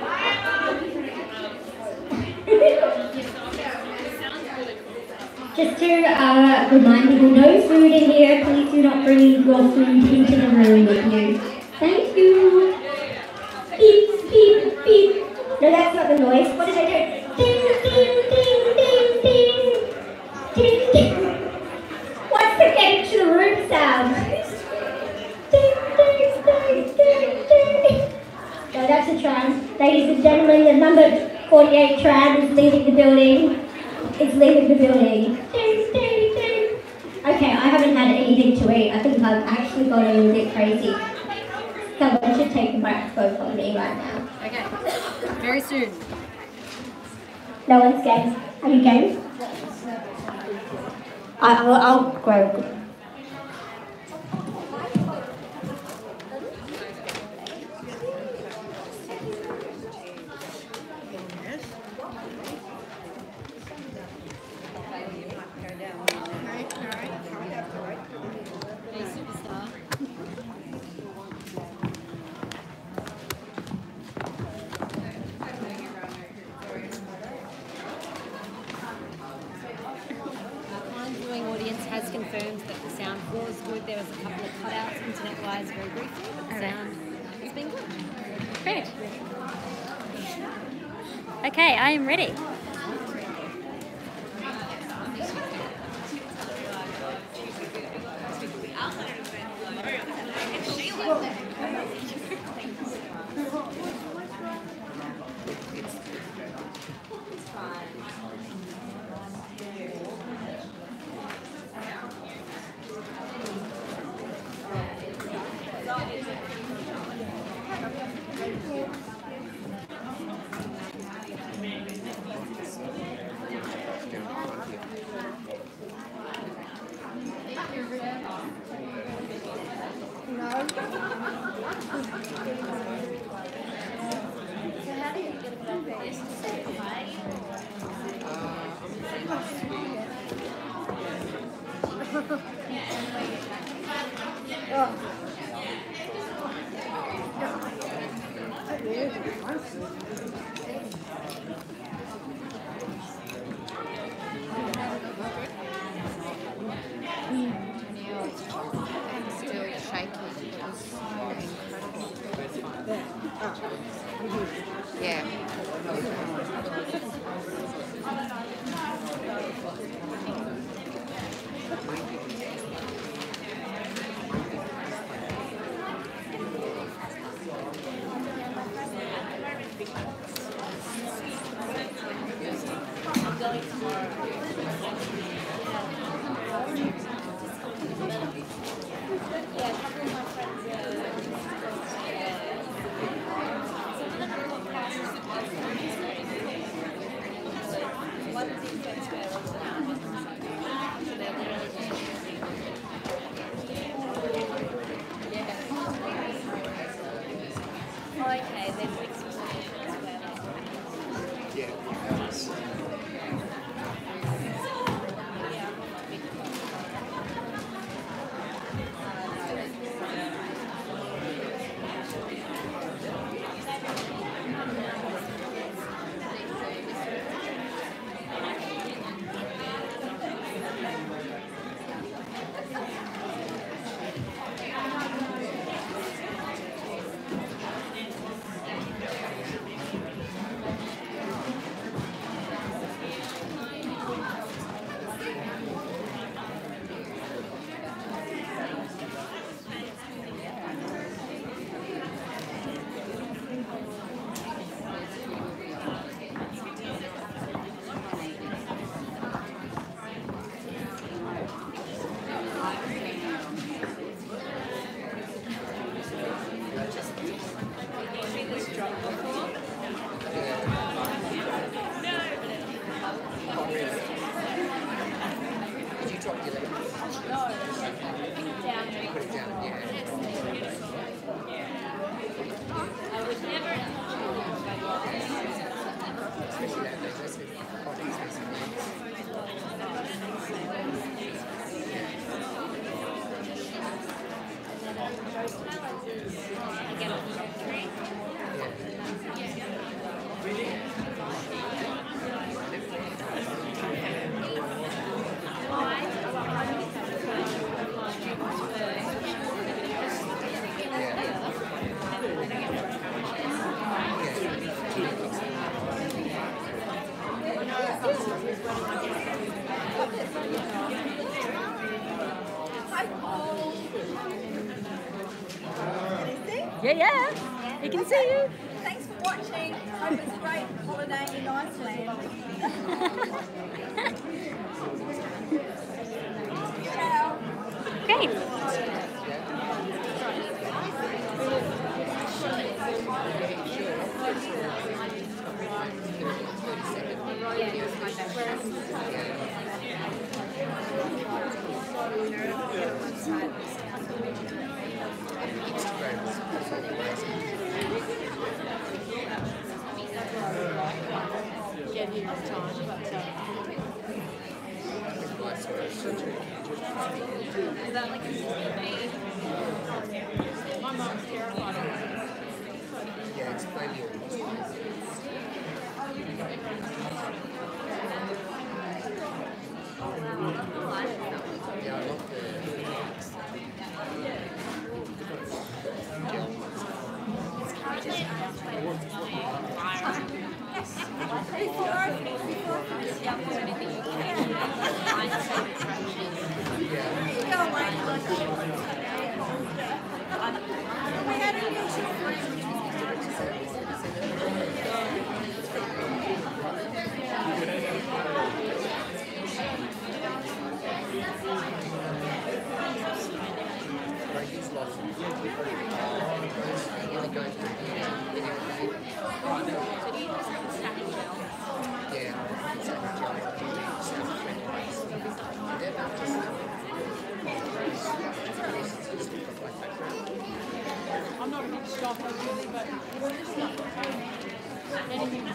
Just to uh, remind people, no food in here, please do not bring your food into the room with you. Thank you. Beep, beep, beep. No, that's not the noise. What did I do? Ding, ding, ding, ding, ding. Ding, ding. What's the getting to the room sound? Ding, ding, ding, ding, ding. No, that's a tram. Ladies and gentlemen, the number forty-eight tram is leaving the building. It's leaving the building. Ding, ding, ding. Okay, I haven't had anything to eat. I think I've actually got a little bit crazy. Someone should take the microphone from me right now. Okay, very soon. No one's game. Are you game? I, I'll, I'll grow. Has confirmed that the sound floor is good. There was a couple of cutouts internet-wise very briefly, but the sound has been good. Great. Okay, I am ready. Yeah, yeah. He can see you. Thanks for watching. Hope it's a great holiday in Iceland. Ciao. Great. Get here in time, but uh, is that like a my mom's terrified of it. Yeah, explain your Yeah, I love the We had a mutual friend. He's lost. Really going through here. Yeah, I'm not a big shopper really, but anything.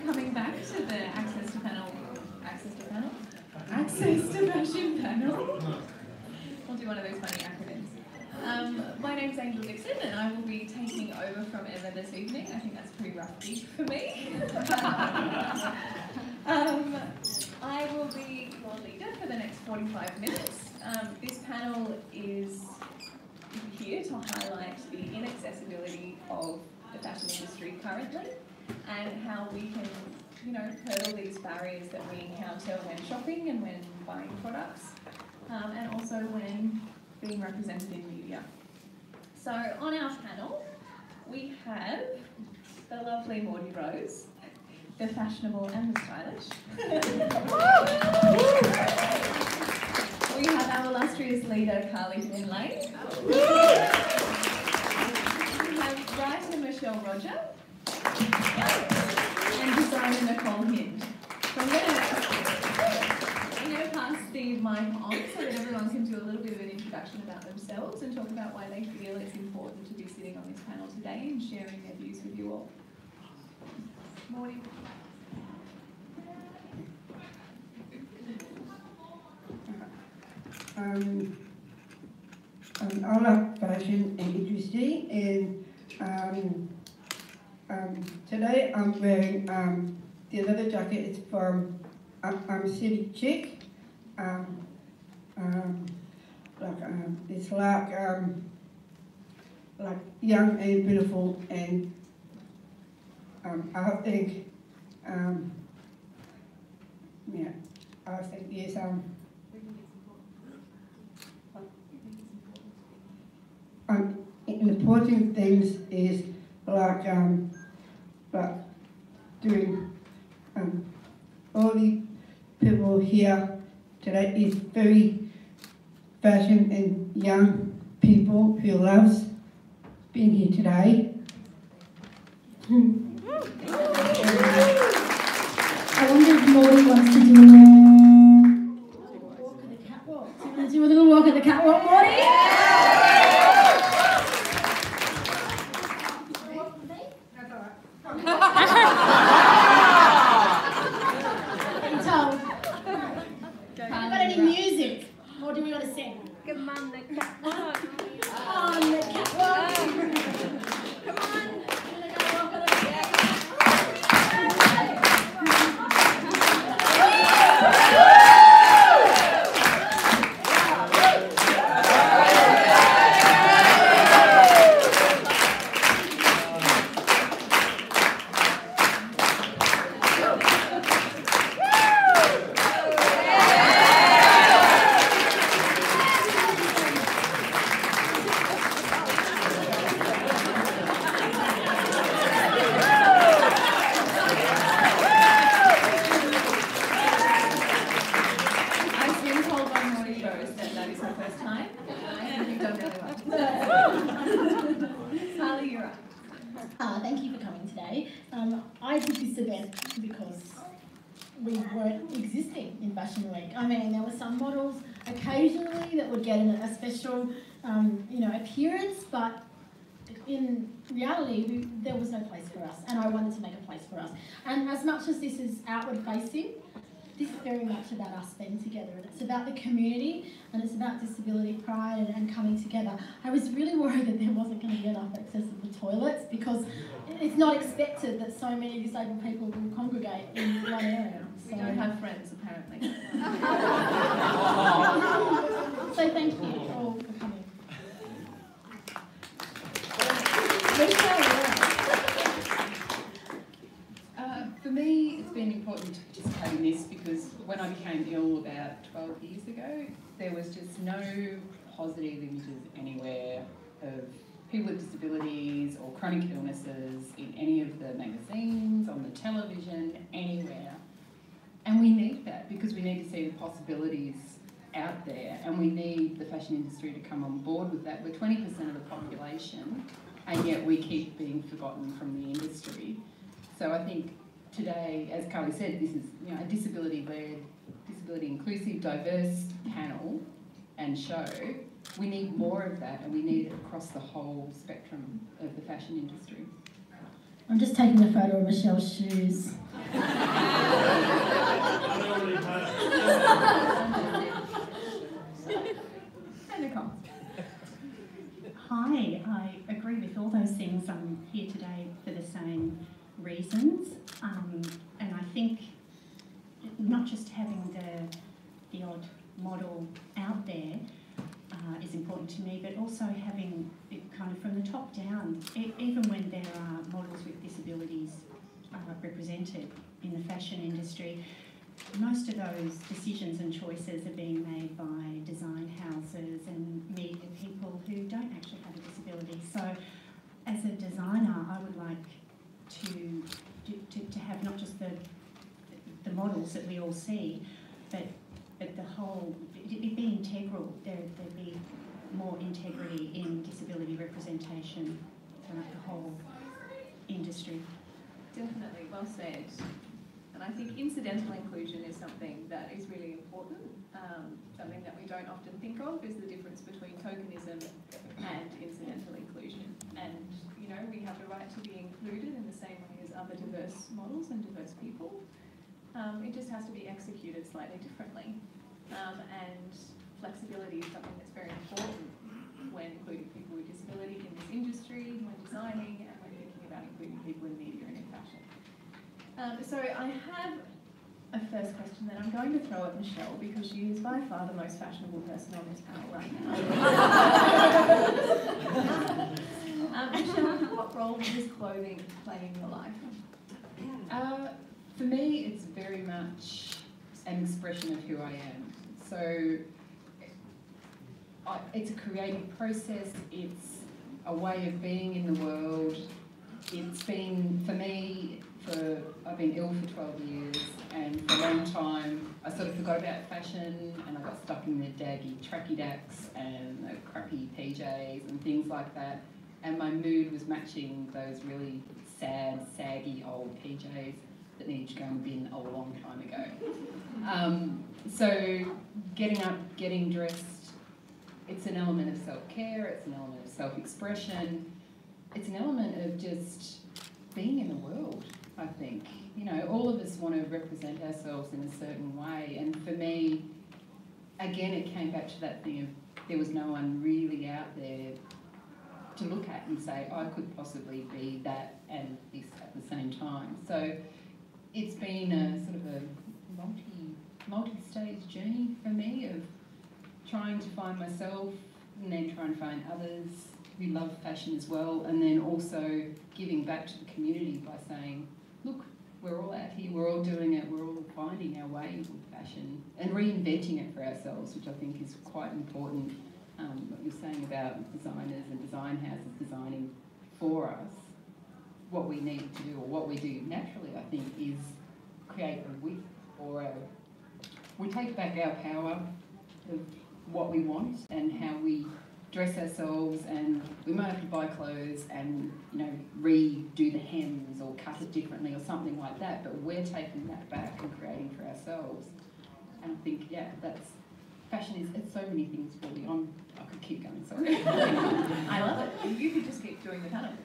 coming back to the Access to Panel, Access to Panel? Access to Fashion Panel. We'll do one of those funny acronyms. Um, my name's Angel Dixon and I will be taking over from Emma this evening. I think that's a pretty rough gig for me. um, I will be your leader for the next forty-five minutes. Um, this panel is here to highlight the inaccessibility of the fashion industry currently and how we can, you know, hurdle these barriers that we encounter when shopping and when buying products, um, and also when being represented in media. So on our panel, we have the lovely Maudie Rose, the fashionable and the stylish. We have our illustrious leader, Carly Finlay. We have writer Michelle Roger and designer Nicole Hind. So I'm going to pass the mic on so that everyone can do a little bit of an introduction about themselves and talk about why they feel it's important to be sitting on this panel today and sharing their views with you all. Morning. Um, um, I love fashion and industry, and um, um, today I'm wearing um, the leather jacket. It's from um, um, City Chic. Um, um, like um, it's like um, like young and beautiful, and um, I think um, yeah, I think yes um. Um, important things is like um, like doing um, all the people here today is very fashion and young people who loves being here today. I wonder if Maudie wants to do a walk of the catwalk. Do you want to do a little walk of the catwalk, Maudie? Got any music? Or do we want to sing? Come on, the catwalk. On the catwalk. Come on. We're gonna walk on the Uh, thank you for coming today. Um, I did this event because we weren't existing in Fashion Week. I mean, there were some models occasionally that would get in a special, um, you know, appearance, but in reality, we, there was no place for us, and I wanted to make a place for us. And as much as this is outward facing, this is very much about us being together, and it's about the community, and it's about disability pride and, and coming together. I was really worried that there wasn't going to be enough accessible toilets, because it's not expected that so many disabled people will congregate in one area. So. We don't have friends, apparently. So thank you all for coming. Uh, for me, it's been important to participate in this because when I became ill about twelve years ago, there was just no positive images anywhere of people with disabilities or chronic illnesses in any of the magazines, on the television, anywhere. And we need that because we need to see the possibilities out there, and we need the fashion industry to come on board with that. We're twenty percent of the population, and yet we keep being forgotten from the industry. So I think today, as Carly said, this is, you know, a disability-led, disability-inclusive, diverse panel and show. We need more of that, and we need it across the whole spectrum of the fashion industry. I'm just taking a photo of Michelle's shoes. Hi, I agree with all those things. I'm here today for the same reasons, um, and I think not just having the, the odd model out there uh, is important to me, but also having it kind of from the top down, e even when there are models with disabilities uh, represented in the fashion industry, most of those decisions and choices are being made by design houses and media people who don't actually have a disability. So as a designer, I would like to, to, to have not just the, the models that we all see, but, but the whole, it, it be integral. There, there be more integrity in disability representation throughout the whole industry. Definitely, well said. And I think incidental inclusion is something that is really important. Um, something that we don't often think of is the difference between tokenism and incidental inclusion. And, you know, we have the right to be included in the same way as other diverse models and diverse people. Um, it just has to be executed slightly differently. Um, and flexibility is something that's very important when including people with disability in this industry, when designing, and when thinking about including people in media and in fashion. Um, so I have a first question that I'm going to throw at Michelle because she is by far the most fashionable person on this panel right now. um, Michelle, what role does clothing play in your life? Uh, for me, it's very much an expression of who I am. So I, it's a creative process, it's a way of being in the world. It's been, for me, for I've been ill for twelve years, and for a long time I sort of forgot about fashion and I got stuck in the daggy tracky dacks and the crappy P Js and things like that, and my mood was matching those really sad, saggy old P Js that needed to go in the bin a long time ago. Um, so getting up, getting dressed, it's an element of self-care, it's an element of self-expression, it's an element of just being in the world, I think. You know, all of us want to represent ourselves in a certain way, and for me, again, it came back to that thing of there was no one really out there to look at and say, I could possibly be that and this at the same time. So it's been a sort of a multi, multi-stage journey for me of trying to find myself and then trying to find others who love fashion as well, and then also giving back to the community by saying, look, we're all out here, we're all doing it, we're all finding our way with fashion and reinventing it for ourselves, which I think is quite important. Um, what you're saying about designers and design houses designing for us, what we need to do, or what we do naturally, I think, is create a width or a, we take back our power of what we want and how we dress ourselves, and we might have to buy clothes and, you know, redo the hems or cut it differently or something like that, but we're taking that back and creating for ourselves. And I think, yeah, that's, fashion is, it's so many things for me. I'm, I could keep going, sorry. I love it. You could just keep doing the panel.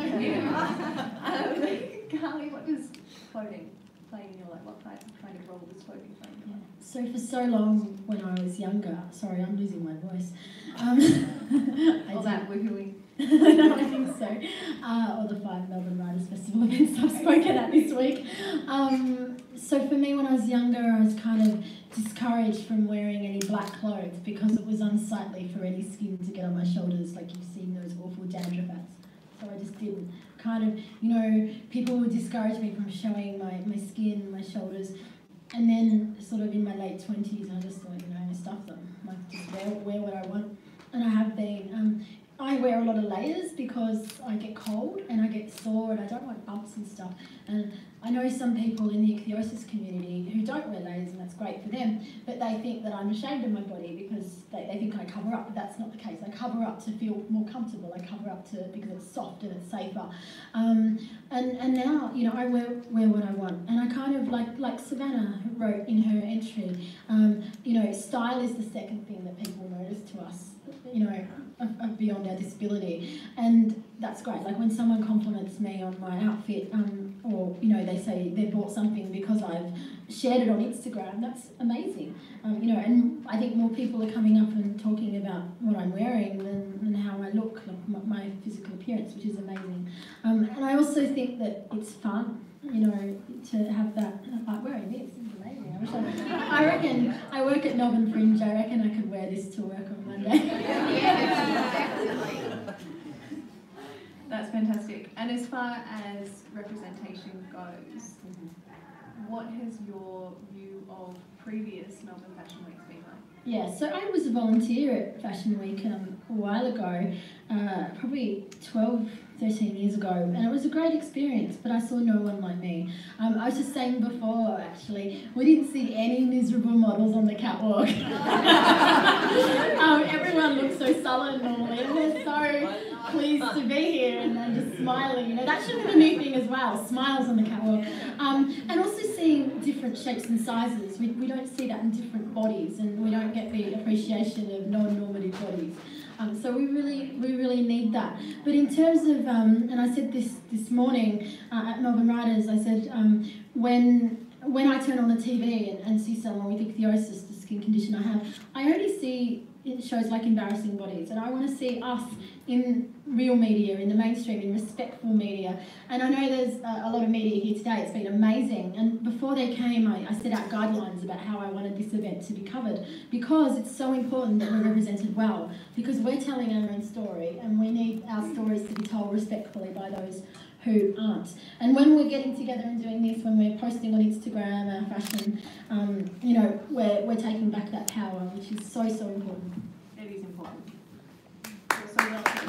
Yeah. um, Carly, what does clothing play in your life? What kind of role does clothing play in your life? So for so long when I was younger, sorry, I'm losing my voice. Um, All that woohooing. I don't think so. Uh, or the five Melbourne Writers Festival events I've spoken at this week. Um, so for me, when I was younger, I was kind of discouraged from wearing any black clothes because it was unsightly for any skin to get on my shoulders, like you've seen those awful dandruff ads. So I just didn't. Kind of, you know, people would discourage me from showing my, my skin, my shoulders. And then sort of in my late twenties, I just thought, you know, stuff them. Like, just wear, wear what I want. And I have been. Um, I wear a lot of layers because I get cold and I get sore and I don't want bumps and stuff. And I know some people in the ichthyosis community who don't wear layers, and that's great for them, but they think that I'm ashamed of my body because they, they think I cover up, but that's not the case. I cover up to feel more comfortable. I cover up to because it's soft and it's safer. Um, and, and now, you know, I wear, wear what I want. And I kind of, like, like Savannah wrote in her entry, um, you know, style is the second thing that people notice to us. You know, of, of beyond our disability, and that's great. Like when someone compliments me on my outfit, um, or you know they say they bought something because I've shared it on Instagram, that's amazing. Um, you know, and I think more people are coming up and talking about what I'm wearing than, than how I look, like my, my physical appearance, which is amazing. Um, and I also think that it's fun, you know, to have that, like wearing this is amazing. I wish I, I reckon, I work at Melbourne Fringe, I reckon I could wear this to work on Monday. That's fantastic. And as far as representation goes, what has your view of previous Melbourne Fashion Weeks been like? Yeah, so I was a volunteer at Fashion Week um, a while ago, uh, probably twelve, thirteen years ago, and it was a great experience, but I saw no one like me. Um, I was just saying before, actually, we didn't see any miserable models on the catwalk. um, everyone looked so sullen normally, and they're so pleased to be here and then just smiling. You know, that should be the new thing as well, smiles on the catwalk. Um, and also seeing different shapes and sizes. We, we don't see that in different bodies, and we don't get the appreciation of non-normative bodies. Um, so we really, we really need that. But in terms of, um, and I said this this morning uh, at Melbourne Writers, I said um, when when I turn on the T V and, and see someone with ichthyosis, the skin condition I have, I only see in shows like Embarrassing Bodies, and I want to see us in real media, in the mainstream, in respectful media. And I know there's uh, a lot of media here today, it's been amazing. And before they came, I, I set out guidelines about how I wanted this event to be covered, because it's so important that we're represented well, because we're telling our own story, and we need our stories to be told respectfully by those who aren't. And when we're getting together and doing this, when we're posting on Instagram our fashion, um, you know, we're, we're taking back that power, which is so, so important. It is important. You're so welcome.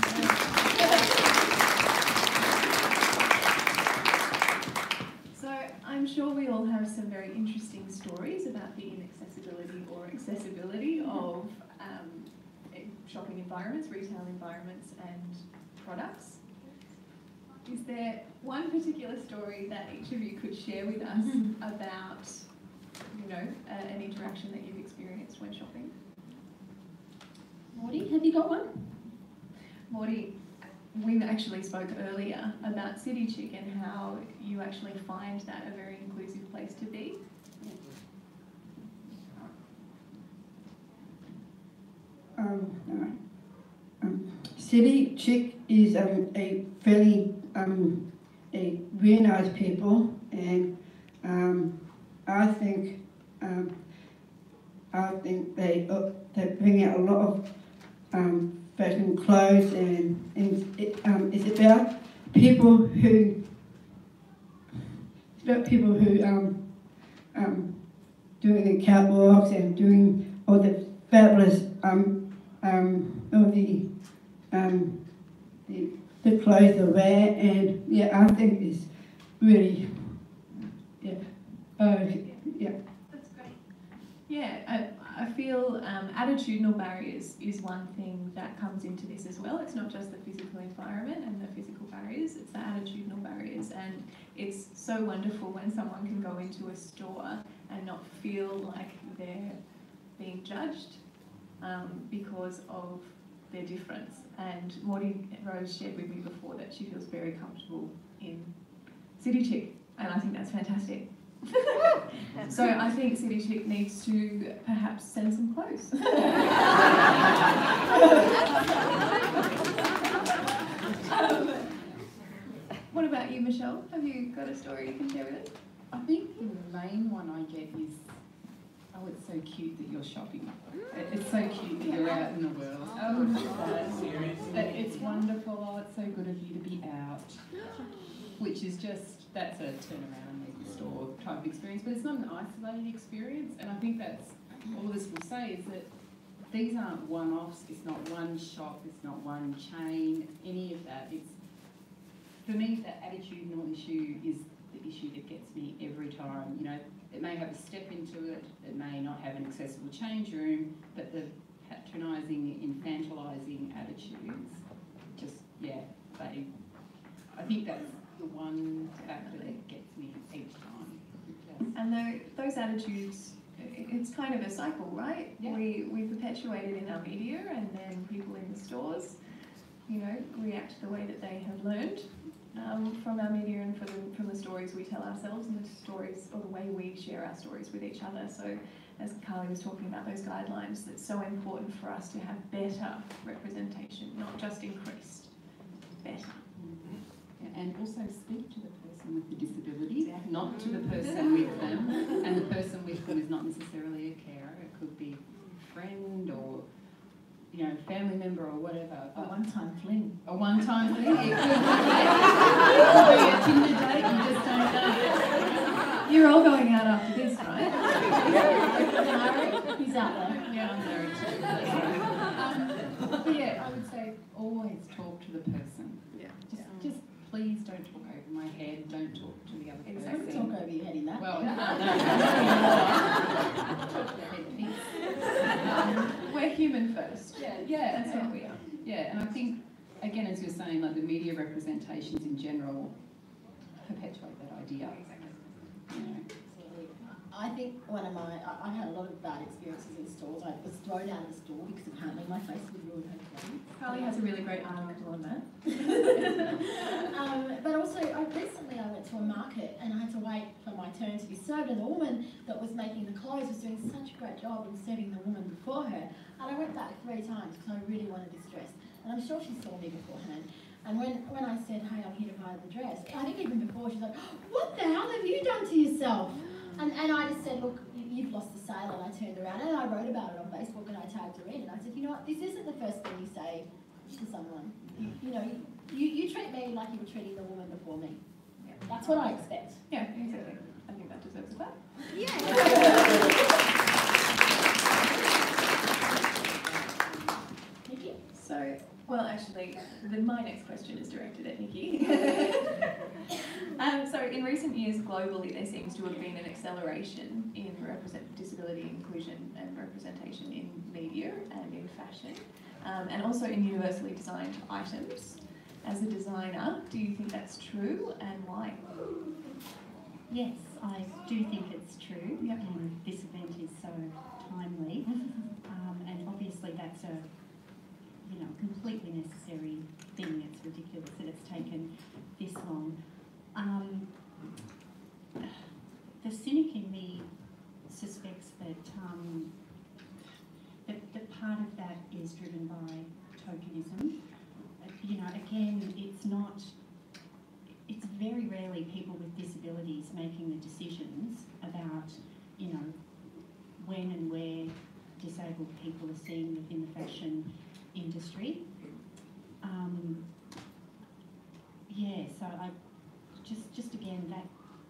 So I'm sure we all have some very interesting stories about the inaccessibility or accessibility of um, shopping environments, retail environments and products. Is there one particular story that each of you could share with us mm-hmm. about, you know, uh, an interaction that you've experienced when shopping? Morty, have you got one? Morty, we actually spoke earlier about City Chic and how you actually find that a very inclusive place to be. Um, no. um, City Chic is um, a fairly um, a really nice people, and um, I think um, I think they uh, they bring out a lot of um, fashion clothes, and, and it, um, it's about people who it's about people who um, um, doing the catwalks and doing all the fabulous um, um, all the um, the the clothes they wear, and yeah, I think it's really yeah uh, yeah. That's great. Yeah, I, I feel um, attitudinal barriers is one thing that comes into this as well. It's not just the physical environment and the physical barriers, it's the attitudinal barriers, and it's so wonderful when someone can go into a store and not feel like they're being judged um, because of their difference. And Morty Rose shared with me before that she feels very comfortable in City Chic, and I think that's fantastic. So I think City Chic needs to perhaps send some clothes. um, what about you, Michelle? Have you got a story you can share with us? I think the main one I get is, oh, it's so cute that you're shopping. It's so cute that you're out in the world. Oh, that. It's wonderful. Oh, it's so good of you to be out. Which is just, that's a turn around the store type of experience, but it's not an isolated experience. And I think that's, all this will say is that these aren't one-offs. It's not one shop. It's not one chain, any of that. It's, for me, the attitudinal issue is the issue that gets me every time. You know, it may have a step into it, it may not have an accessible change room, but the patronising, infantilising attitudes, just, yeah, they, I think that's the one factor that gets me each time. Yes. And the, those attitudes, think it's kind of a cycle, right? Yeah. We, we perpetuate it in our media, and then people in the stores, you know, react the way that they have learned um, from our media and from the, from the stories we tell ourselves and the stories or the way we share our stories with each other. So as Carly was talking about those guidelines, it's so important for us to have better representation, not just increased, better. Yeah, and also speak to the person with the disability, not to the person with them. And the person with them is not necessarily a carer. It could be a friend or, you know, family member or whatever. A one-time fling. A one-time fling. It could be, it could be a Tinder date. You just don't know. You're all going out after this, right? He's out there. Yeah, I'm married too. Um, but yeah, I would say always talk to the person. Yeah. Just, yeah. just please don't talk over my head. Don't talk to the other Exactly. person. Talk over your head in that. Well, no, no, talk to your head, please. Um, we're human first. Yeah, yeah, That's what we are. Yeah, and I think, again, as you're saying, like the media representations in general perpetuate that idea. You know. I think one of my, I, I had a lot of bad experiences in stores. I was thrown out of the store because apparently my face would ruin her clothes. Carly has a really great article on that. um, but also, I, recently I went to a market and I had to wait for my turn to be served, and the woman that was making the clothes was doing such a great job in serving the woman before her. And I went back three times because I really wanted this dress. And I'm sure she saw me beforehand. And when, when I said, hey, I'm here to buy the dress, I think even before, she's like, what the hell have you done to yourself? And, and I just said, look, you, you've lost the sale, and I turned around and I wrote about it on Facebook and I tagged her in, and I said, you know what, this isn't the first thing you say to someone. You, you know, you, you treat me like you were treating the woman before me. Yeah. That's what I expect. Yeah, exactly. I think that deserves a clap. Yeah. Nikki? So, well, actually, the, my next question is directed at Nikki. um, so, in recent years, globally, there seems to have been an acceleration in represent disability inclusion and representation in media and in fashion, um, and also in universally designed items. As a designer, do you think that's true, and why? Yes, I do think it's true, yep. and this event is so timely, um, and obviously that's a you know, completely necessary thing. It's ridiculous that it's taken this long. Um, the cynic in me suspects that, um, that that part of that is driven by tokenism. Uh, you know, again, it's not, it's very rarely people with disabilities making the decisions about, you know, when and where disabled people are seen within the fashion industry. Um, yeah, so I just just again that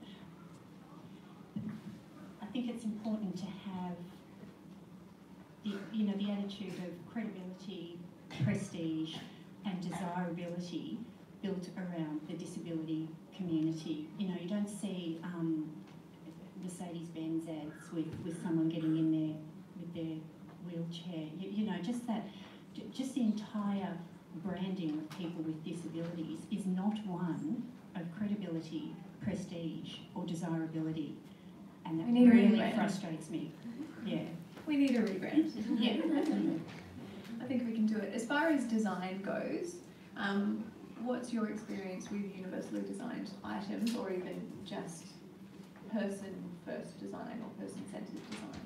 I think it's important to have the you know the attitude of credibility, prestige, and desirability built around the disability community. You know, you don't see um, Mercedes-Benz ads with with someone getting in there with their wheelchair. You, you know, just that. Just the entire branding of people with disabilities is not one of credibility, prestige, or desirability, and that really frustrates me. Yeah, we need a rebrand. Yeah, I think we can do it. As far as design goes, um, what's your experience with universally designed items, or even just person-first design or person-centered design?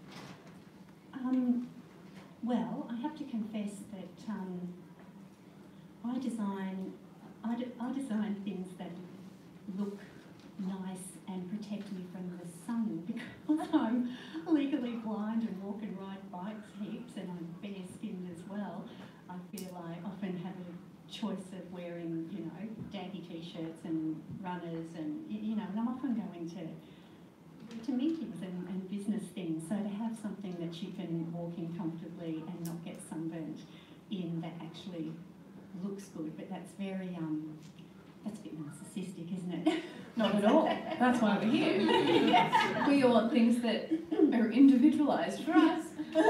Um. Well, I have to confess that um, I design I, de I design things that look nice and protect me from the sun because I'm legally blind and walk and ride bikes heaps, and I'm bare-skinned as well. I feel I often have a choice of wearing, you know, daggy t-shirts and runners, and you know, and I'm often going to. to meetings and, and business things, so to have something that you can walk in comfortably and not get sunburnt in that actually looks good, but that's very, um, that's a bit narcissistic, isn't it? Not at all. That's why we're here. Yeah. We all want things that are individualised for us.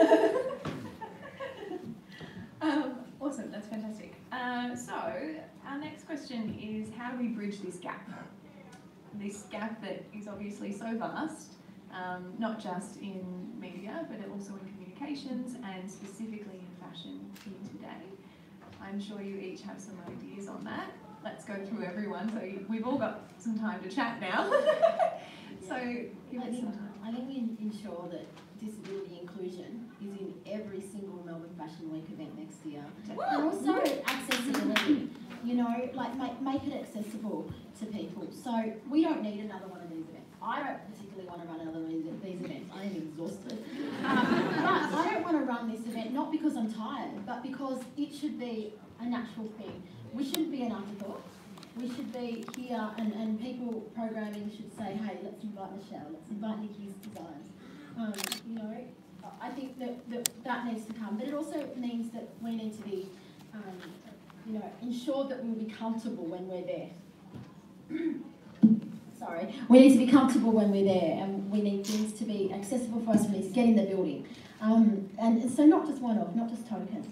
um, awesome, that's fantastic. Uh, so, our next question is, how do we bridge this gap? This gap that is obviously so vast um, not just in media, but also in communications and specifically in fashion here today. I'm sure you each have some ideas on that. Let's go through everyone. So we've all got some time to chat now. So give I us think, some time. I think we ensure that disability inclusion is in every single Melbourne Fashion Week event next year. And also accessibility, you know, like make, make it accessible to people. So we don't need another one of these events. I don't particularly want to run another one of these events. I am exhausted. Um, but I don't want to run this event, not because I'm tired, but because it should be a natural thing. We shouldn't be an afterthought. We should be here, and, and people programming should say, hey, let's invite Michelle, let's invite Nikki's designs. Um, you know, I think that, that that needs to come, but it also means that we need to be, um, you know, ensured that we'll be comfortable when we're there. Sorry, we need to be comfortable when we're there, and we need things to be accessible for us. We need to get in the building, um, and so not just one-off, not just token.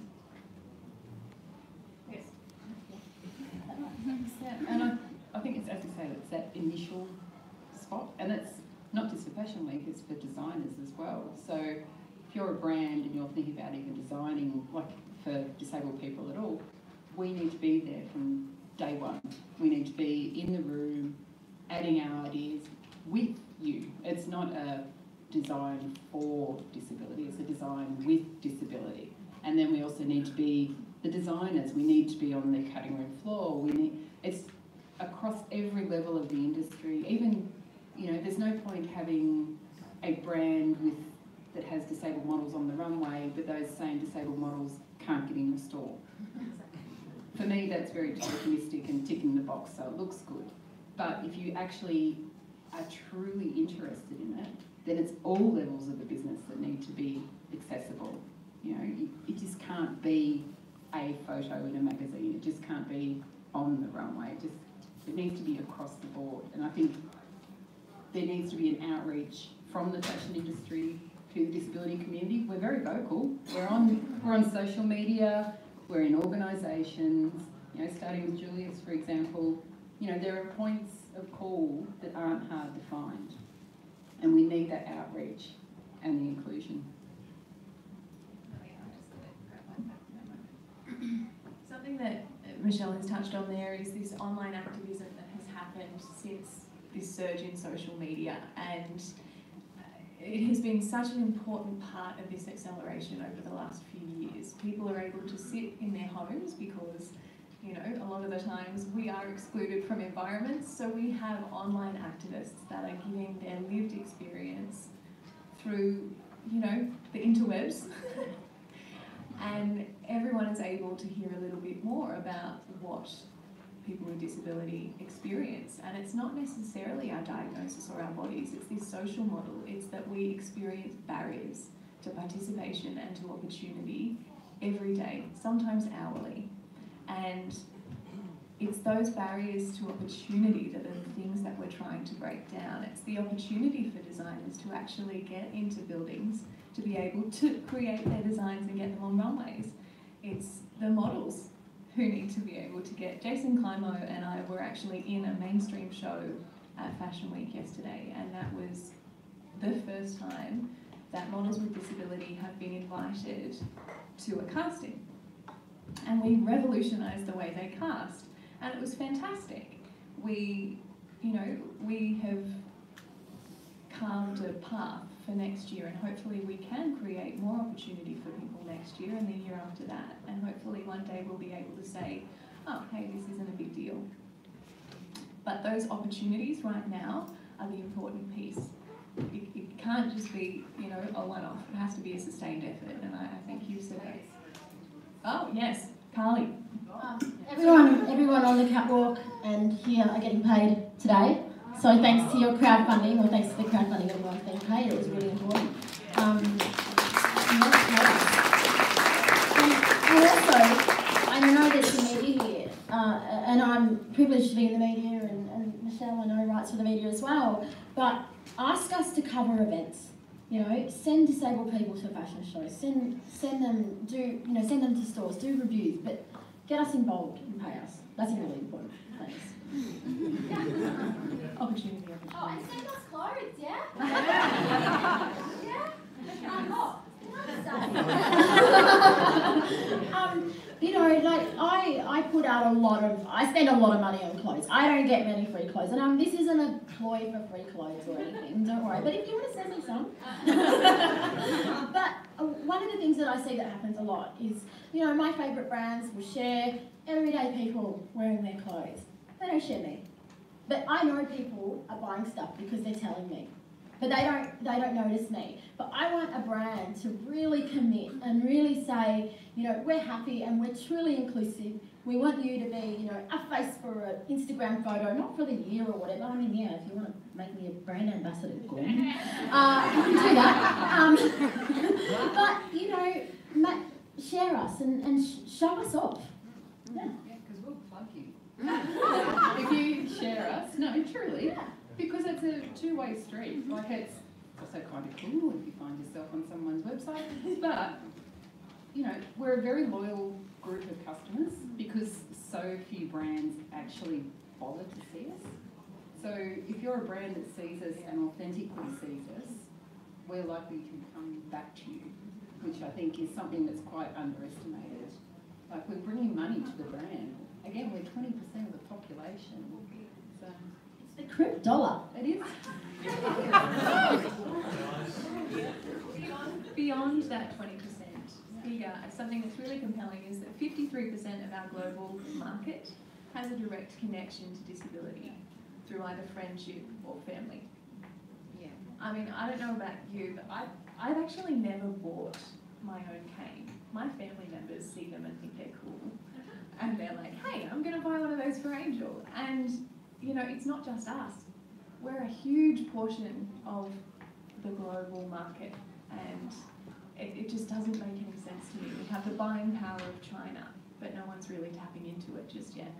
Yes. And I, I think it's, as you say, it's that initial spot, and it's not just for Fashion Week, it's for designers as well. So if you're a brand and you're thinking about even designing, like for disabled people at all, we need to be there from day one. We need to be in the room, adding our ideas with you. It's not a design for disability, it's a design with disability. And then we also need to be the designers. We need to be on the cutting room floor. We need, it's across every level of the industry. Even, you know, there's no point having a brand with that has disabled models on the runway, but those same disabled models can't get in your store. For me, that's very tokenistic and ticking the box, so it looks good. But if you actually are truly interested in it, then it's all levels of the business that need to be accessible. You know, it, it just can't be a photo in a magazine. It just can't be on the runway. It just it needs to be across the board. And I think there needs to be an outreach from the fashion industry to the disability community. We're very vocal. We're on we're on social media. We're in organisations. You know, starting with Julius, for example. You know, there are points of call that aren't hard to find, and we need that outreach and the inclusion. Something that Michelle has touched on there is this online activism that has happened since this surge in social media, and it has been such an important part of this acceleration over the last few years. People are able to sit in their homes because, you know, a lot of the times we are excluded from environments, so we have online activists that are giving their lived experience through, you know, the interwebs. And everyone is able to hear a little bit more about what people with disability experience. And it's not necessarily our diagnosis or our bodies, it's this social model. It's that we experience barriers to participation and to opportunity every day, sometimes hourly. And it's those barriers to opportunity that are the things that we're trying to break down. It's the opportunity for designers to actually get into buildings, to be able to create their designs and get them on runways. It's the models who need to be able to get... Jason Climo and I were actually in a mainstream show at Fashion Week yesterday, and that was the first time that models with disability have been invited to a casting. And we revolutionised the way they cast, and it was fantastic. We, you know, we have carved a path for next year, and hopefully we can create more opportunity for people next year and the year after that, and hopefully one day we'll be able to say, oh, hey, this isn't a big deal. But those opportunities right now are the important piece. It, it can't just be, you know, a one-off. It has to be a sustained effort, and I, I think you said that. Oh, yes, Carly. Um, everyone, everyone on the catwalk and here are getting paid today. So thanks to your crowdfunding, or thanks to the crowdfunding, everyone's being paid. It was really important. Um, and also, I know there's some media here, uh, and I'm privileged to be in the media, and, and Michelle, I know, writes for the media as well. But ask us to cover events. You know, send disabled people to fashion shows. Send send them do you know send them to stores. Do reviews, but get us involved and pay us. That's really important. Thanks. Opportunity. Oh, and send us clothes, yeah? Yeah? Oh, um, you know, like I, I put out a lot of, I spend a lot of money on clothes. I don't get many free clothes, and um, this isn't a ploy for free clothes or anything. Don't worry. But if you want to send me some, but uh, one of the things that I see that happens a lot is, you know, my favourite brands will share everyday people wearing their clothes. They don't share me, but I know people are buying stuff because they're telling me. But they don't, they don't notice me. But I want a brand to really commit and really say, you know, we're happy and we're truly inclusive. We want you to be, you know, a face for an Instagram photo, not for the year or whatever. I mean, yeah, if you want to make me a brand ambassador, go on. Uh, you can do that. Um, but, you know, ma- share us and, and sh- show us off. Yeah, because we'll plug you. If you share us, no, truly. Yeah. Because it's a two-way street. Like, it's also kind of cool if you find yourself on someone's website. But, you know, we're a very loyal group of customers because so few brands actually bother to see us. So if you're a brand that sees us and authentically sees us, we're likely to come back to you, which I think is something that's quite underestimated. Like, we're bringing money to the brand. Again, we're twenty percent of the population. So the crib dollar. It is. Beyond that twenty percent figure, something that's really compelling is that fifty-three percent of our global market has a direct connection to disability through either friendship or family. Yeah. I mean, I don't know about you, but I, I've actually never bought my own cane. My family members see them and think they're cool. And they're like, hey, I'm going to buy one of those for Angel. And, you know, it's not just us. We're a huge portion of the global market, and it, it just doesn't make any sense to me. We have the buying power of China, but no one's really tapping into it just yet.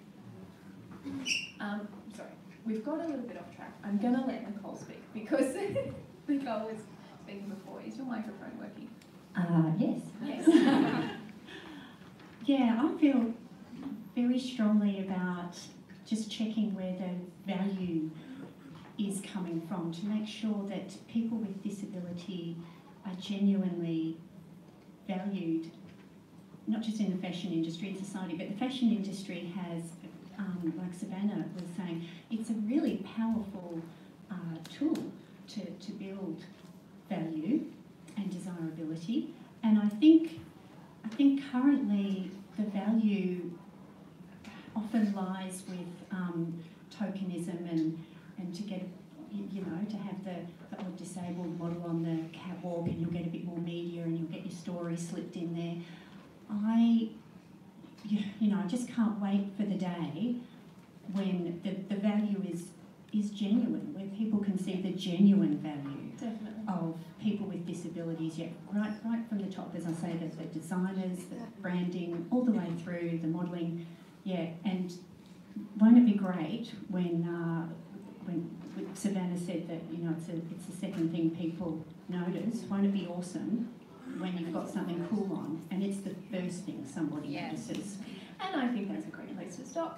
Um, sorry, we've got a little bit off track. I'm going to let Nicole speak because Nicole was speaking before. Is your microphone working? Uh, yes. Yes. Yeah, I feel very strongly about just checking where the value is coming from to make sure that people with disability are genuinely valued, not just in the fashion industry, in society, but the fashion industry has, um, like Savannah was saying, it's a really powerful uh, tool to, to build value and desirability. And I think I think currently the value often lies with um, tokenism and, and to get, you know, to have the, the odd disabled model on the catwalk and you'll get a bit more media and you'll get your story slipped in there. I, you know, I just can't wait for the day when the, the value is, is genuine, where people can see the genuine value Definitely. of people with disabilities, yeah, right, right from the top, as I say, the, the designers, the branding, all the way through the modelling, yeah. And won't it be great when uh, when Savannah said that, you know, it's a it's the second thing people notice? Won't it be awesome when you've got something cool on and it's the first thing somebody Yes. notices? And I think that's a great place to stop.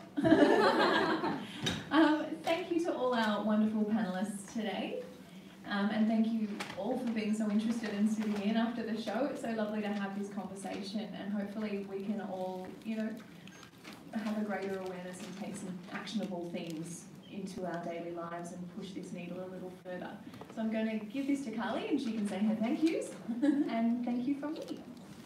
um, thank you to all our wonderful panellists today. Um, and thank you all for being so interested in sitting in after the show. It's so lovely to have this conversation, and hopefully we can all, you know, have a greater awareness and take some actionable things into our daily lives and push this needle a little further. So I'm going to give this to Carly and she can say her thank yous. And thank you from me.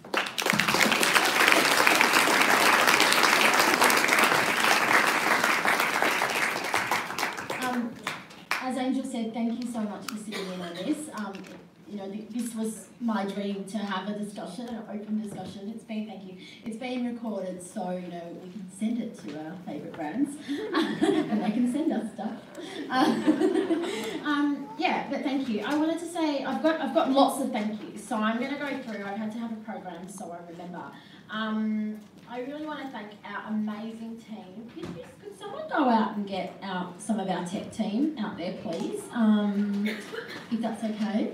Um, as Angel said, thank you so much for sitting in on this. Um, you know, th this was my dream to have a discussion, an open discussion. It's been, thank you. It's been recorded, so you know we can send it to our favourite brands, and they can send us stuff. Uh, um, yeah, but thank you. I wanted to say I've got I've got lots of thank yous, so I'm going to go through. I've had to have a program, so I remember. Um, I really want to thank our amazing team. Could, you, could someone go out and get our, some of our tech team out there, please? Um, if that's okay.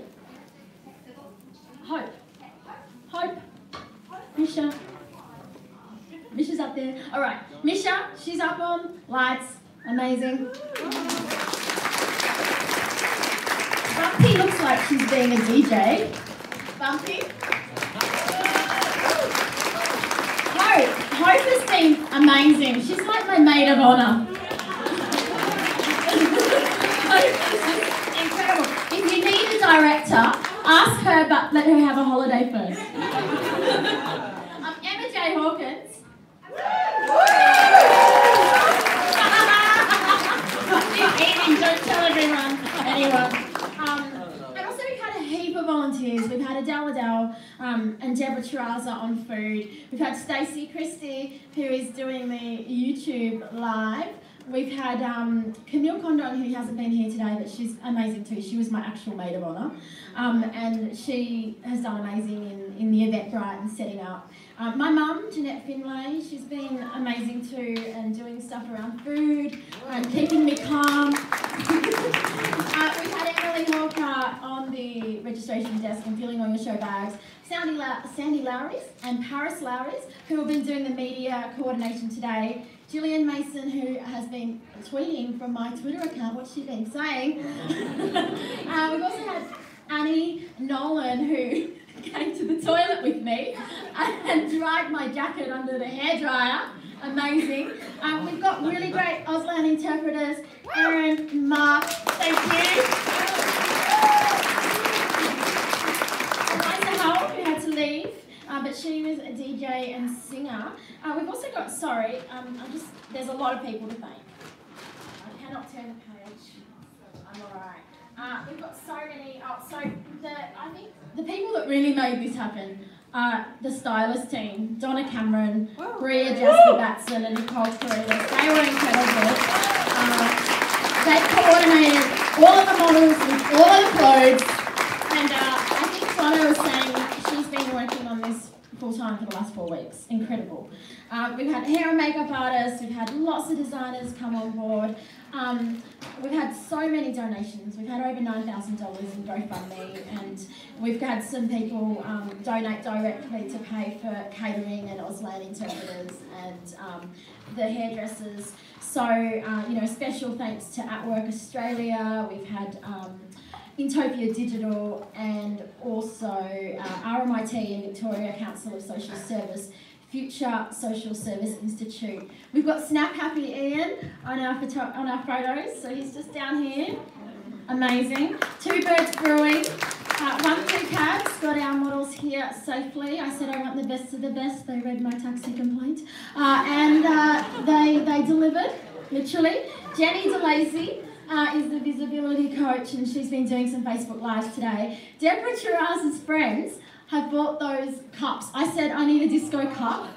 Hope. Hope. Misha. Misha's up there. All right, Misha, she's up on lights. Amazing. Bumpy looks like she's being a D J. Bumpy. Hope. Hope has been amazing. She's like my maid of honour. Incredible. If you need a director, ask her, but let her have a holiday first. um, Emma J. Hawkins. She's eating, don't tell everyone. Anyway. Um, and also we've had a heap of volunteers. We've had Adele Adele um, and Deborah Terraza on food. We've had Stacey Christie, who is doing the YouTube live. We've had um, Camille Condon, who hasn't been here today, but she's amazing too. She was my actual maid of honour. Um, and she has done amazing in, in the Eventbrite and setting up. Um, my mum, Jeanette Finlay, she's been amazing too and doing stuff around food and keeping me calm. uh, we've had Emily Hawker on the registration desk and filling all your show bags. Sandy, La Sandy Lowrys and Paris Lowrys, who have been doing the media coordination today. Gillian Mason, who has been tweeting from my Twitter account, what's she been saying? uh, we've also had Annie Nolan, who came to the toilet with me and dried my jacket under the hairdryer. Amazing. Um, we've got really great Auslan interpreters, Erin, Mark, thank you. Eliza Hull, who had to leave. Uh, but she was a D J and singer. Uh, we've also got, sorry, um, I just, there's a lot of people to thank. I cannot turn the page. I'm alright. Uh, we've got so many, oh, so the, I think the people that really made this happen are the stylist team, Donna Cameron, Whoa. Bria Jasper Batson and Nicole Carrillo. They were incredible. Uh, they coordinated all of the models with all of the clothes. And uh, I think Donna was saying she's been working on this full time for the last four weeks. Incredible. Uh, we've had hair and makeup artists, we've had lots of designers come on board. Um, we've had so many donations. We've had over nine thousand dollars in GoFundMe, and we've had some people um, donate directly to pay for catering and Auslan interpreters and um, the hairdressers. So, uh, you know, special thanks to At Work Australia. We've had um, Intopia Digital and also uh, R M I T and Victoria Council of Social Service, Future Social Service Institute. We've got Snap Happy Ian on our, photo on our photos, so he's just down here. Amazing. Two Birds Brewing. Uh, One Two Cabs got our models here safely. I said I want the best of the best. They read my taxi complaint. Uh, and uh, they, they delivered, literally. Jenny DeLacy. Uh, is the visibility coach, and she's been doing some Facebook Lives today. Deborah Terraz's friends have bought those cups. I said, I need a disco cup.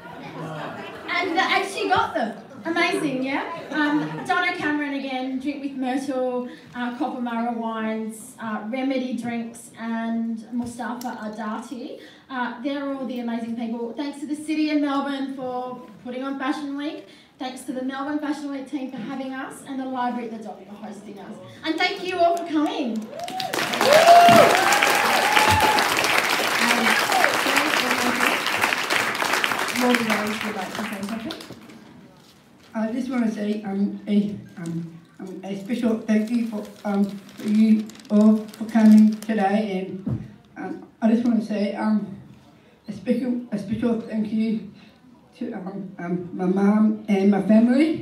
And, uh, and she got them. Amazing, yeah? Um, Donna Cameron again, Drink with Myrtle, uh, Coppermara Wines, uh, Remedy Drinks, and Mustafa Adati. Uh, they're all the amazing people. Thanks to the City of Melbourne for putting on Fashion Week. Thanks to the Melbourne Fashion Week team for having us, and the Library at the Dock for hosting us. And thank you all for coming. I just want to say um, a, um, um, a special thank you for, um, for you all for coming today, and um, I just want to say um, a special a special thank you to um, um, my mum and my family.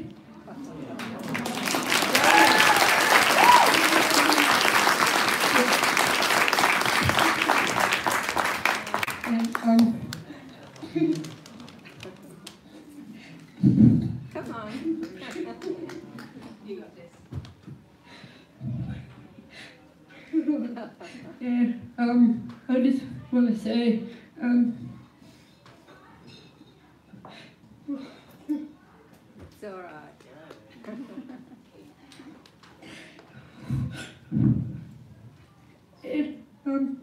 And, um, Come on. You got this. Yeah, um, I just want to say, um, It's all right. and, um,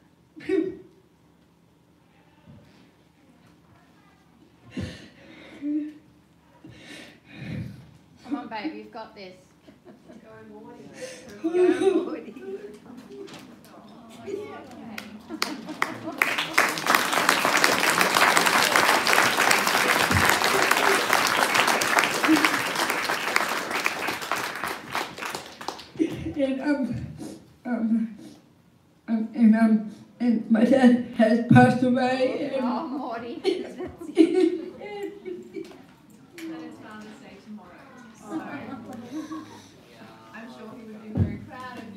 Come on, babe, you've got this. Go on, Morty. um, um, um, and um, and my dad has passed away. And, Oh, Morty. And it's Father's Day tomorrow. So I'm sure he would be very proud of